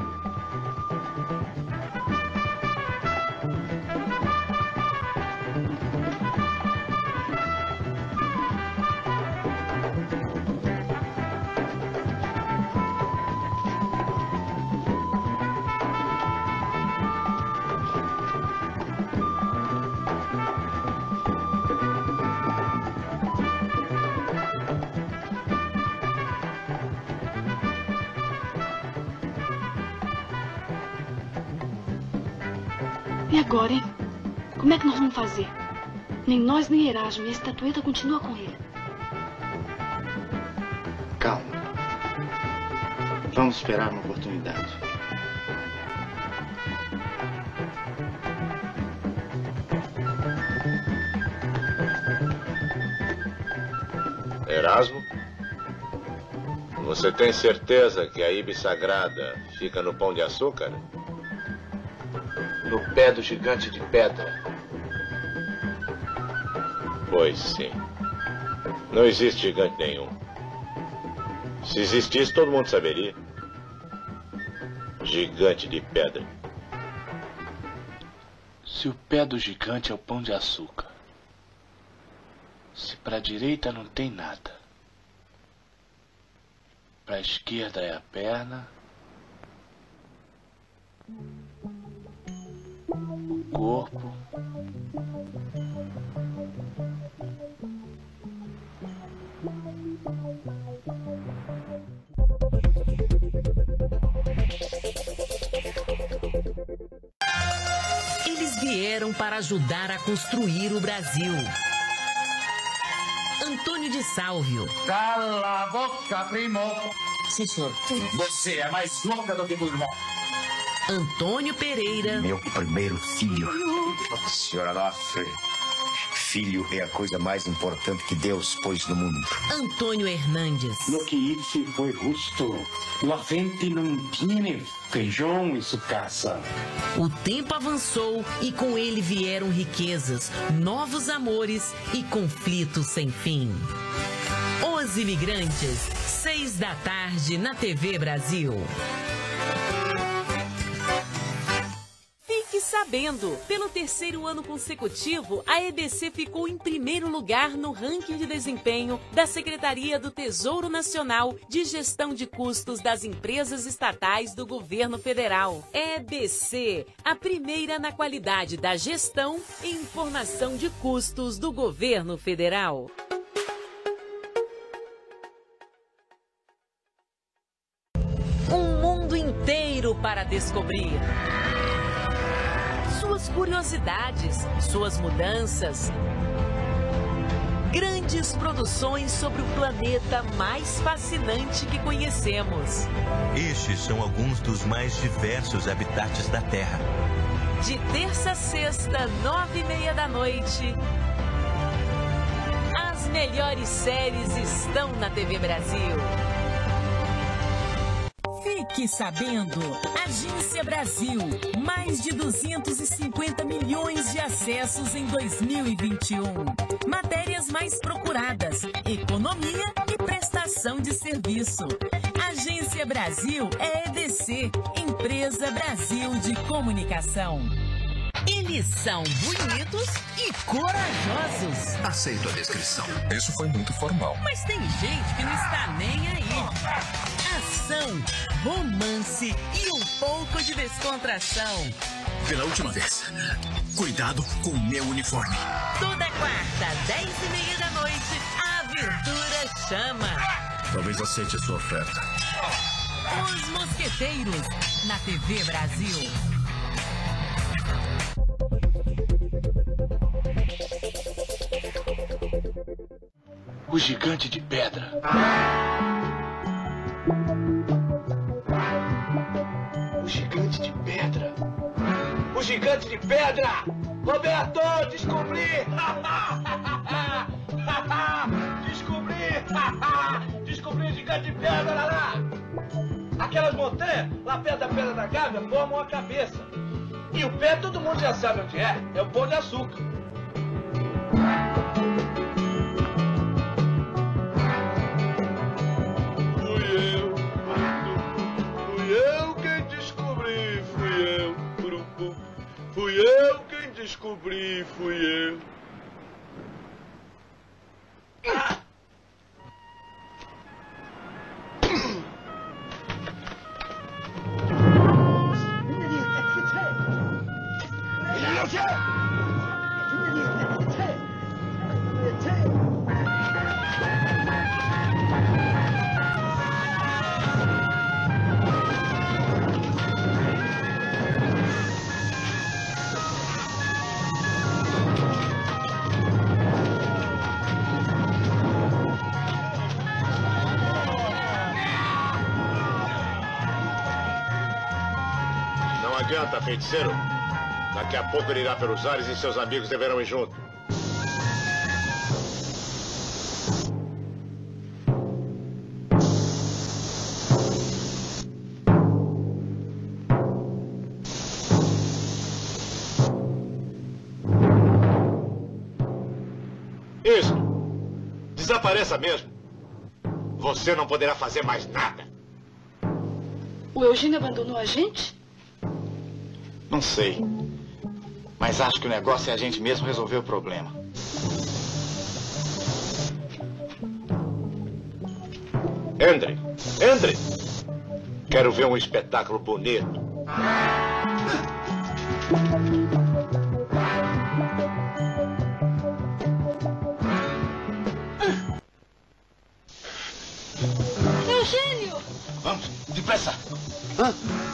E agora, hein? Como é que nós vamos fazer? Nem nós, nem Erasmo. E a estatueta continua com ele. Calma. Vamos esperar uma oportunidade. Erasmo? Você tem certeza que a Ibe Sagrada fica no Pão de Açúcar? No pé do gigante de pedra. Pois sim. Não existe gigante nenhum. Se existisse, todo mundo saberia. Gigante de pedra. Se o pé do gigante é o Pão de Açúcar, se para a direita não tem nada, para a esquerda é a perna, o corpo, Eles vieram para ajudar a construir o Brasil. Antônio de Sálvio. Cala a boca, primo. Sim, senhor. Você é mais louca do que o irmão. Antônio Pereira. Meu primeiro filho. Senhora Lafre, filho é a coisa mais importante que Deus pôs no mundo. Antônio Hernandes. Lo que hice foi justo. La gente não tiene feijão em sua casa. O tempo avançou e com ele vieram riquezas, novos amores e conflitos sem fim. Os Imigrantes, seis da tarde na T V Brasil. Fique sabendo, pelo terceiro ano consecutivo, a E B C ficou em primeiro lugar no ranking de desempenho da Secretaria do Tesouro Nacional de Gestão de Custos das Empresas Estatais do Governo Federal. E B C, a primeira na qualidade da gestão e informação de custos do Governo Federal. Um mundo inteiro para descobrir. Suas curiosidades, suas mudanças. Grandes produções sobre o planeta mais fascinante que conhecemos. Estes são alguns dos mais diversos habitats da Terra. De terça a sexta, nove e meia da noite. As melhores séries estão na T V Brasil. Fique sabendo, Agência Brasil, mais de duzentos e cinquenta milhões de acessos em dois mil e vinte e um. Matérias mais procuradas, economia e prestação prestação de serviço. Agência Brasil é E D C, Empresa Brasil de Comunicação. Eles são bonitos e corajosos. Aceito a descrição. Isso foi muito formal. Mas tem gente que não está nem aí. Ação, romance e um pouco de descontração. Pela última vez, cuidado com o meu uniforme. Toda quarta, dez e meia da noite, a aventura chama. Talvez aceite a sua oferta. Os Mosqueteiros, na T V Brasil. O gigante de pedra. O gigante de pedra. O gigante de pedra! Roberto, descobri! Descobri! Descobri o gigante de pedra lá! Aquelas montanhas, lá perto da Pedra da Gávea, formam a cabeça. E o pé todo mundo já sabe onde é. É o Pão de Açúcar. Fui eu quem descobri, fui eu. Ah! Não adianta, feiticeiro. Daqui a pouco ele irá pelos ares e seus amigos deverão ir junto. Isso. Desapareça mesmo. Você não poderá fazer mais nada. O Eugênio abandonou a gente? Não sei. Mas acho que o negócio é a gente mesmo resolver o problema. Andre! Andre! Quero ver um espetáculo bonito. Eugênio! Vamos, depressa! Hã?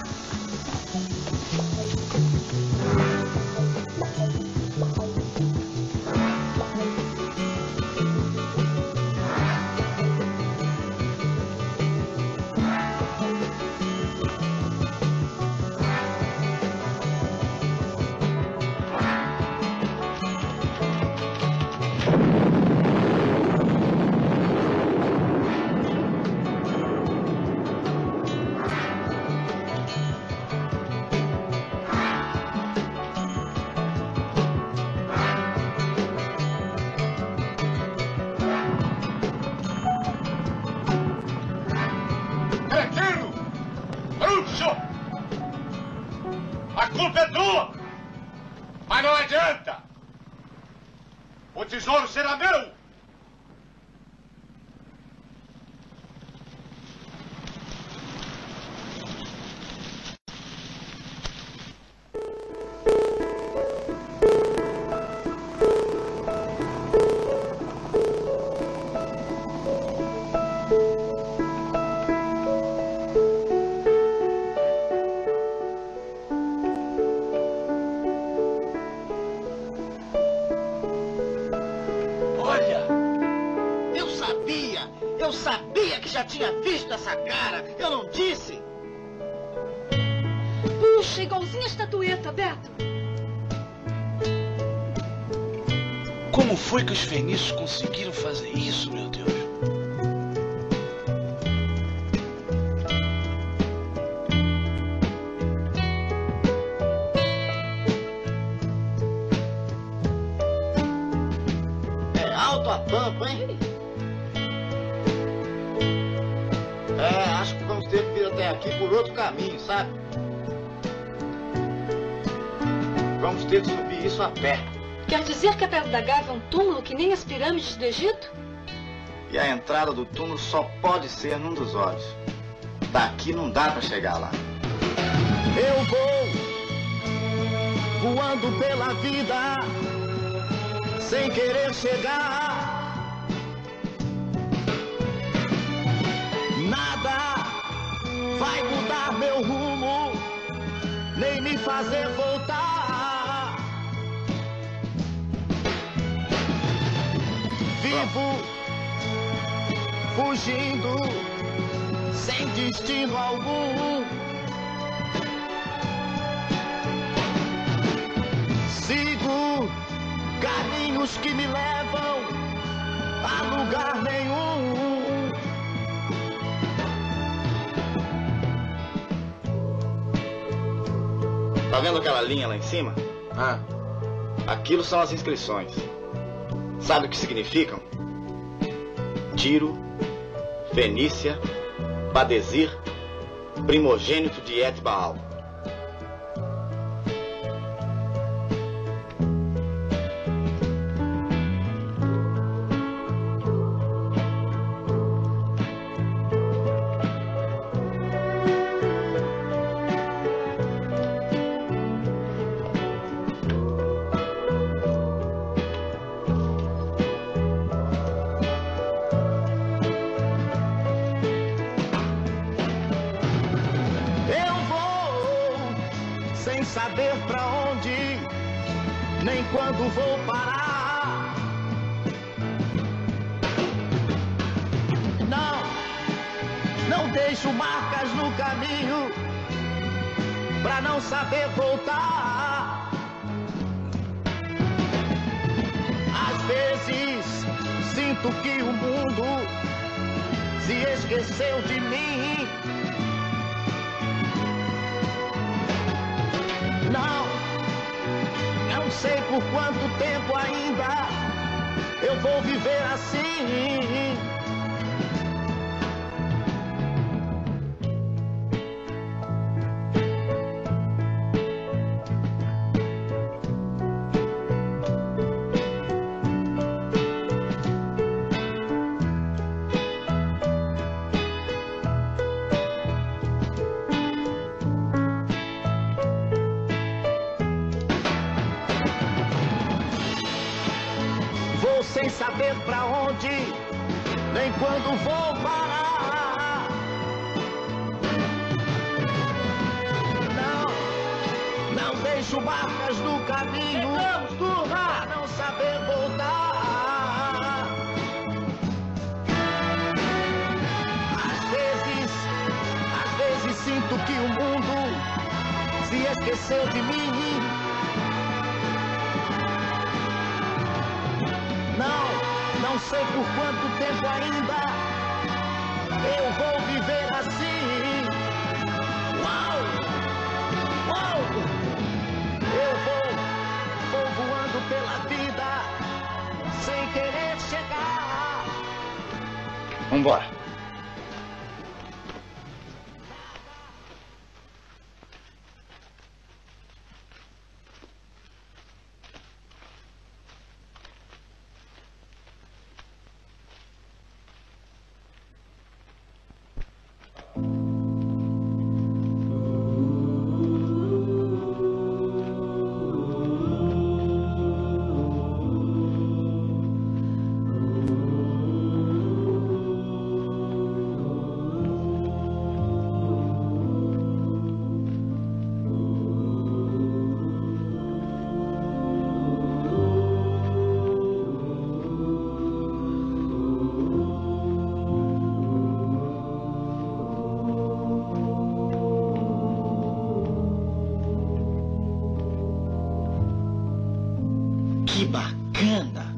A culpa é tua! Mas não adianta! O tesouro será meu! Eu sabia que já tinha visto essa cara. Eu não disse? Puxa, igualzinha a estatueta, Beto. Como foi que os fenícios conseguiram fazer isso, meu Deus? É alto a pampa, hein? até aqui por outro caminho, sabe? Vamos ter que subir isso a pé. Quer dizer que a Pedra da Gávea é um túmulo que nem as pirâmides do Egito? E a entrada do túmulo só pode ser num dos olhos. Daqui não dá pra chegar lá. Eu vou voando pela vida sem querer chegar. Nada vai mudar meu rumo, nem me fazer voltar. Vivo fugindo sem destino algum. Sigo caminhos que me levam a lugar nenhum. Tá vendo aquela linha lá em cima? Ah. Aquilo são as inscrições. Sabe o que significam? Tiro, Fenícia, Badesir, primogênito de Et-Baal. Saber pra onde, nem quando vou parar. Não, não deixo marcas no caminho pra não saber voltar. Às vezes sinto que o mundo se esqueceu de mim. Não, não sei por quanto tempo ainda eu vou viver assim. Sem saber pra onde, nem quando vou parar. Não, não deixo marcas no caminho pra não saber voltar. Às vezes, às vezes sinto que o mundo se esqueceu de mim. Não, não sei por quanto tempo ainda eu vou viver assim. Uau, uau, eu vou, vou voando pela vida sem querer chegar. Vambora. Que bacana!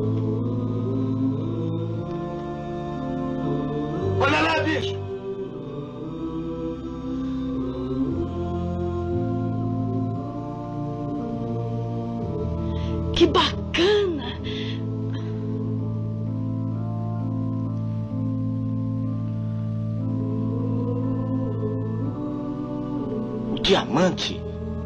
Olha lá, bicho! diamante?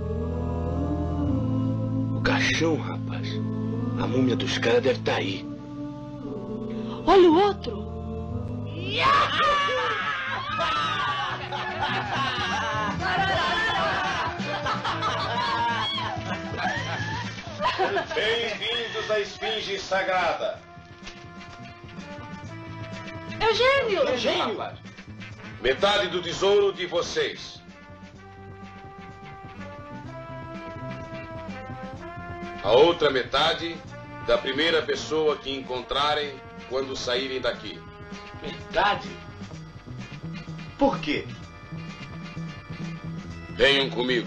O caixão, rapaz. A múmia dos caras deve estar aí. Olha o outro. Bem-vindos à Esfinge Sagrada. Eugênio! Eugênio! Metade do tesouro de vocês. A outra metade da primeira pessoa que encontrarem quando saírem daqui. Metade? Por quê? Venham comigo.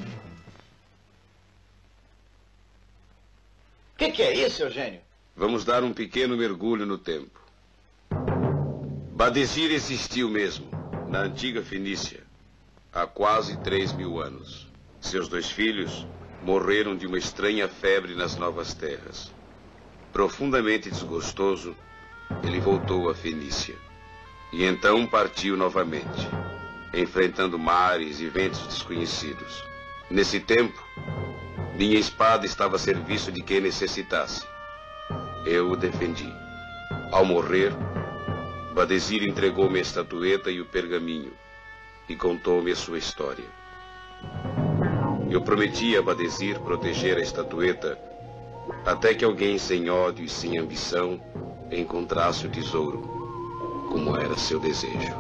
O que, que é isso, Eugênio? Vamos dar um pequeno mergulho no tempo. Badesir existiu mesmo, na antiga Fenícia, há quase três mil anos. Seus dois filhos morreram de uma estranha febre nas novas terras. Profundamente desgostoso, ele voltou à Fenícia. E então partiu novamente, enfrentando mares e ventos desconhecidos. Nesse tempo, minha espada estava a serviço de quem necessitasse. Eu o defendi. Ao morrer, Badesir entregou-me a estatueta e o pergaminho e contou-me a sua história. Eu prometi a Badesir proteger a estatueta até que alguém sem ódio e sem ambição encontrasse o tesouro, como era seu desejo.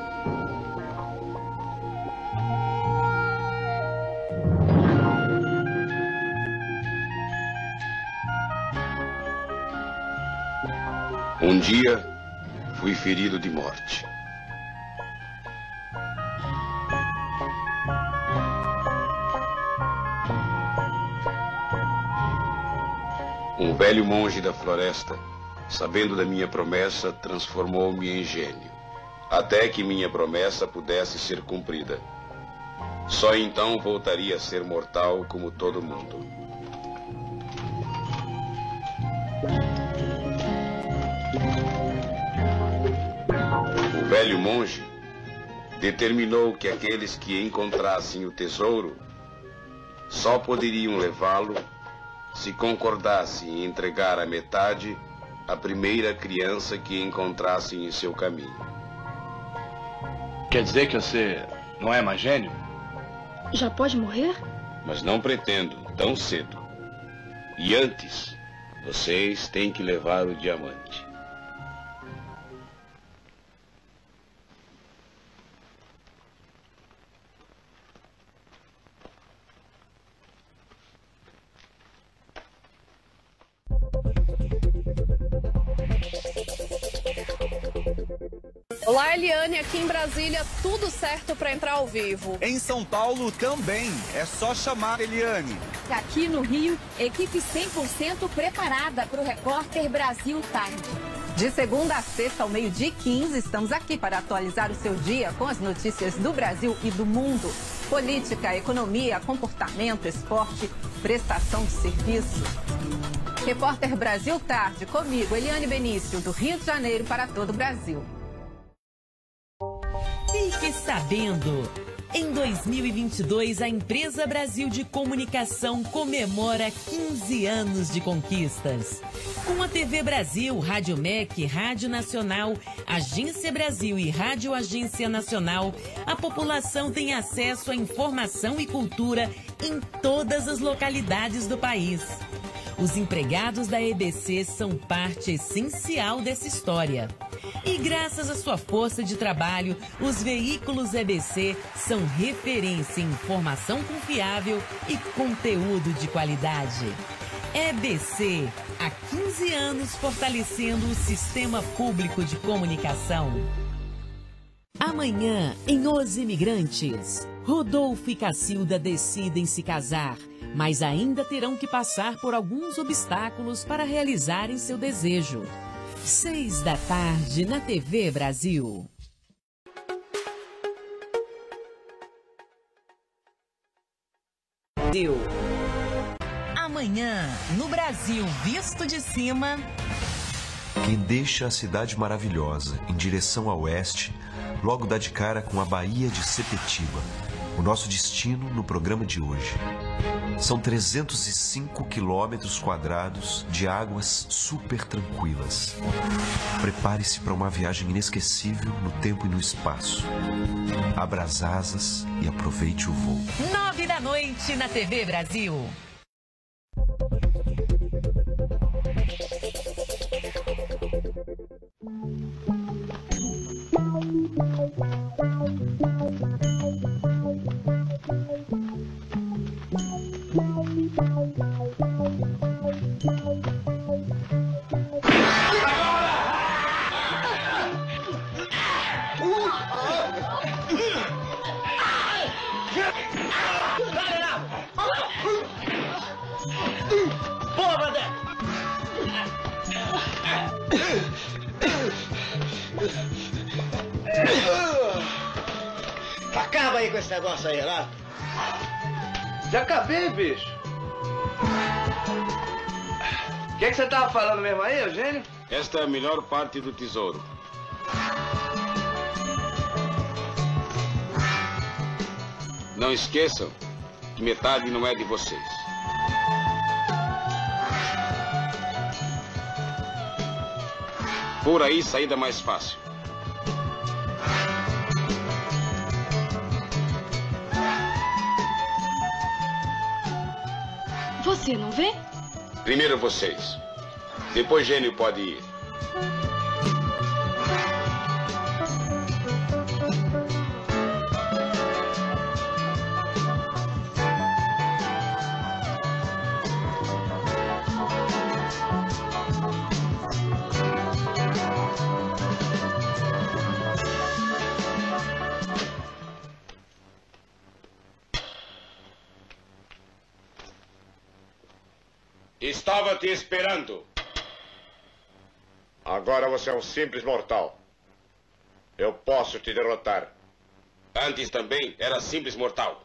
Um dia, fui ferido de morte. Um velho monge da floresta, sabendo da minha promessa, transformou-me em gênio, até que minha promessa pudesse ser cumprida. Só então voltaria a ser mortal como todo mundo. O velho monge determinou que aqueles que encontrassem o tesouro só poderiam levá-lo se concordassem em entregar a metade à primeira criança que encontrassem em seu caminho. Quer dizer que você não é mais gênio? Já pode morrer? Mas não pretendo tão cedo. E antes, vocês têm que levar o diamante. Olá, Eliane, aqui em Brasília, tudo certo para entrar ao vivo. Em São Paulo também, é só chamar Eliane. Aqui no Rio, equipe cem por cento preparada para o Repórter Brasil Tarde. De segunda a sexta, ao meio-dia e quinze, estamos aqui para atualizar o seu dia com as notícias do Brasil e do mundo. Política, economia, comportamento, esporte, prestação de serviços. Repórter Brasil Tarde, comigo, Eliane Benício, do Rio de Janeiro para todo o Brasil. Fique sabendo! Em dois mil e vinte e dois, a Empresa Brasil de Comunicação comemora quinze anos de conquistas. Com a T V Brasil, Rádio M E C, Rádio Nacional, Agência Brasil e Rádio Agência Nacional, a população tem acesso à informação e cultura em todas as localidades do país. Os empregados da E B C são parte essencial dessa história. E graças à sua força de trabalho, os veículos E B C são referência em informação confiável e conteúdo de qualidade. E B C, há quinze anos fortalecendo o sistema público de comunicação. Amanhã, em Os Imigrantes, Rodolfo e Cacilda decidem se casar, mas ainda terão que passar por alguns obstáculos para realizarem seu desejo. Seis da tarde na T V Brasil. Amanhã, no Brasil Visto de Cima. Quem deixa a cidade maravilhosa em direção a oeste, logo dá de cara com a Baía de Sepetiba. O nosso destino no programa de hoje são trezentos e cinco quilômetros quadrados de águas super tranquilas. Prepare-se para uma viagem inesquecível no tempo e no espaço. Abra as asas e aproveite o voo. Nove da noite na T V Brasil. Acaba aí com esse negócio aí, Renato. Já acabei, bicho. O que, é que você tava falando mesmo aí, Eugênio? Esta é a melhor parte do tesouro. Não esqueçam que metade não é de vocês. Por aí, saída mais fácil. Você não vem? Primeiro vocês. Depois Gênio pode ir. Estava te esperando. Agora você é um simples mortal. Eu posso te derrotar. Antes também era simples mortal.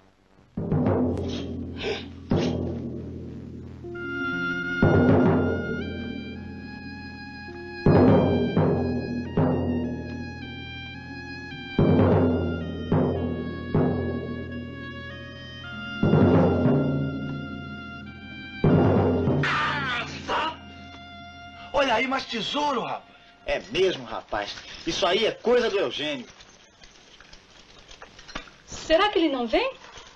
Olha aí, mais tesouro, rapaz. É mesmo, rapaz. Isso aí é coisa do Eugênio. Será que ele não vem?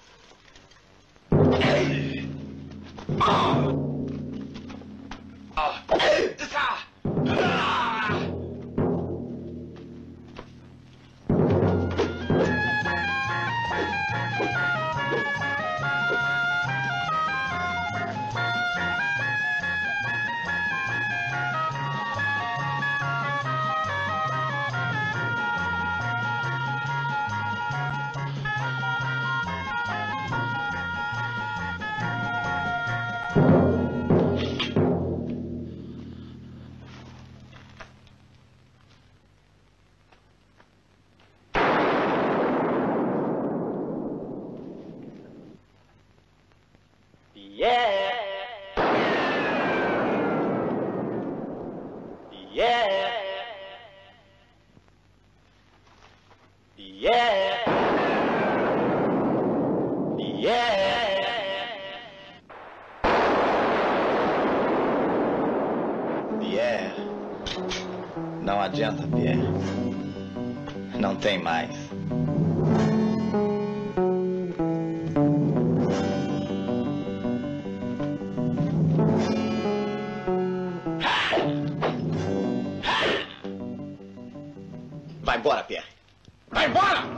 Não adianta, Pierre. Não tem mais. Vai embora, Pierre. Vai embora!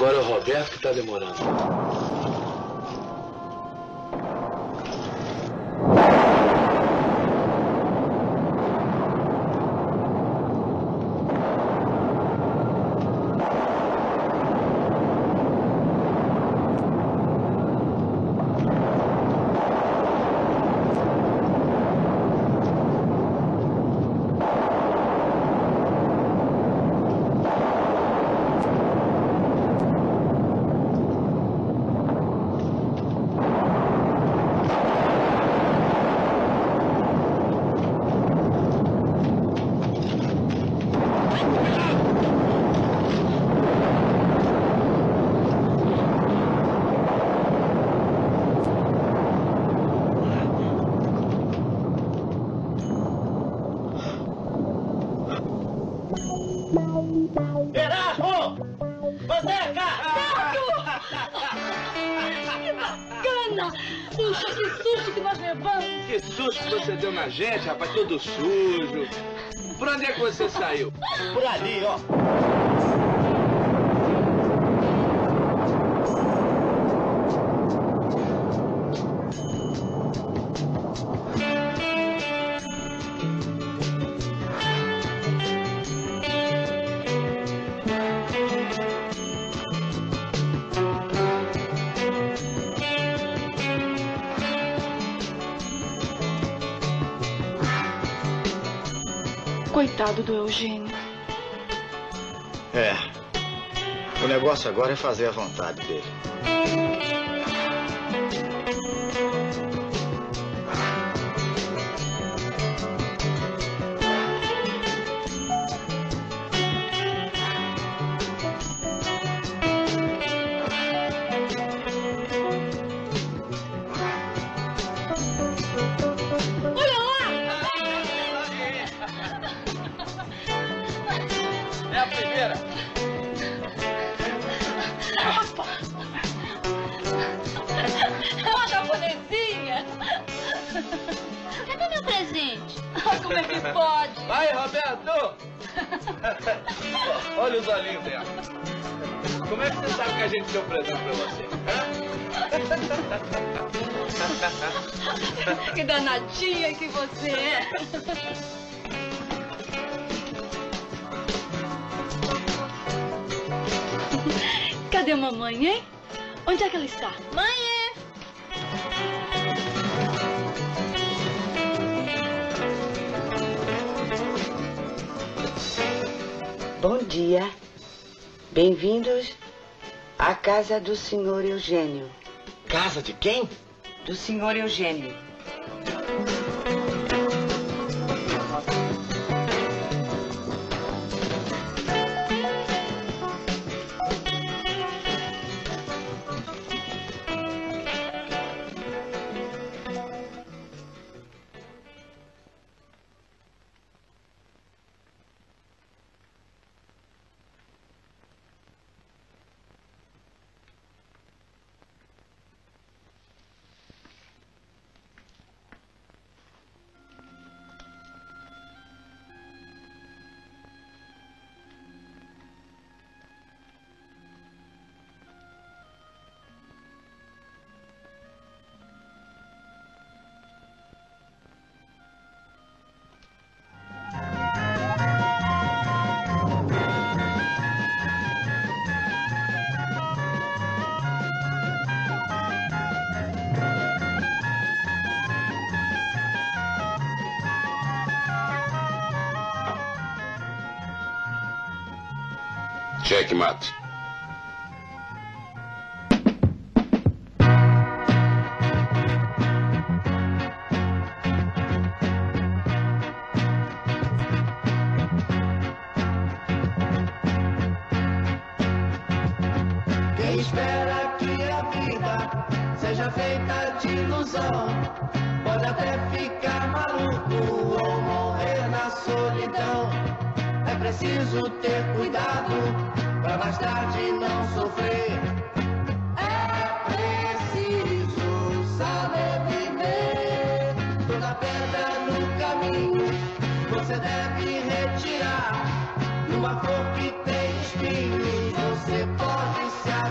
Agora é o Roberto que tá demorando. Erasmo! Boneca! Que bacana! Puxa, que susto que nós levamos! Que susto que você deu na gente, rapaz, todo sujo. Por onde é que você saiu? Por ali, ó. Coitado do Eugênio. É. O negócio agora é fazer a vontade dele. É a primeira. É uma japonesinha. Cadê meu presente? Como é que pode? Vai, Roberto! Olha os olhinhos dela. Como é que você sabe que a gente deu presente pra você? Hã? Que danadinha que você é. Cadê a mamãe, hein? Onde é que ela está? Mãe! Bom dia. Bem-vindos à casa do senhor Eugênio. Casa de quem? Do senhor Eugênio. Checkmate. Quem espera que a vida seja feita de ilusão pode até ficar maluco ou morrer na solidão. É preciso ter cuidado pra mais tarde não sofrer. É preciso saber viver. Toda pedra no caminho você deve retirar. Numa flor que tem espinhos você pode se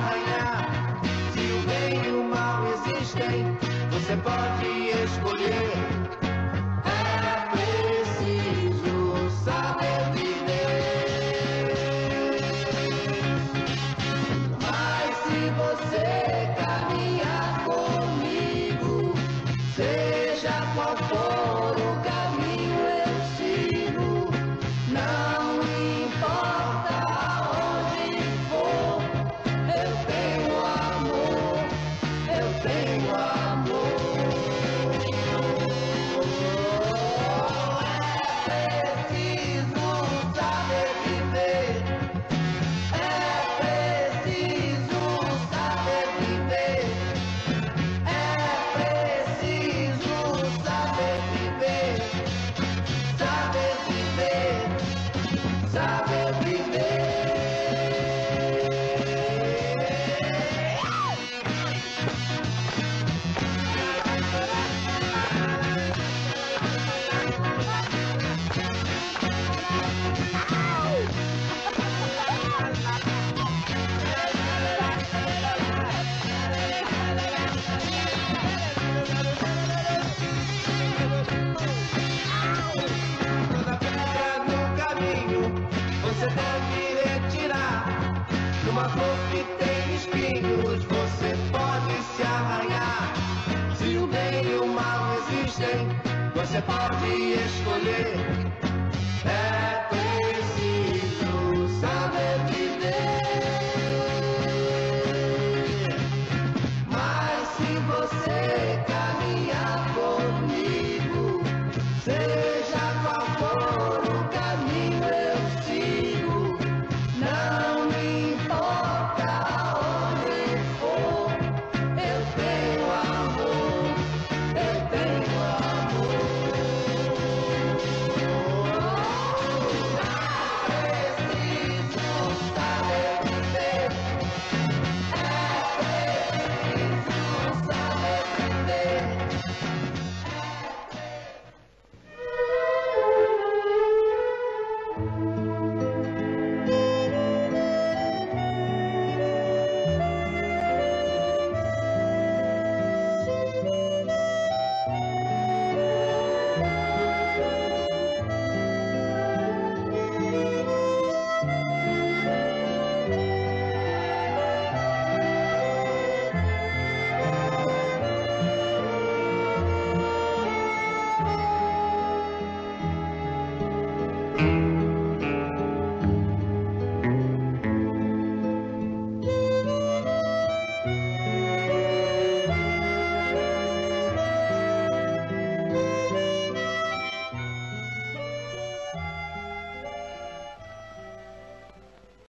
atirar. Numa flor que tem espinhos, você pode se arranhar. Se o bem e o mal existem, você pode escolher.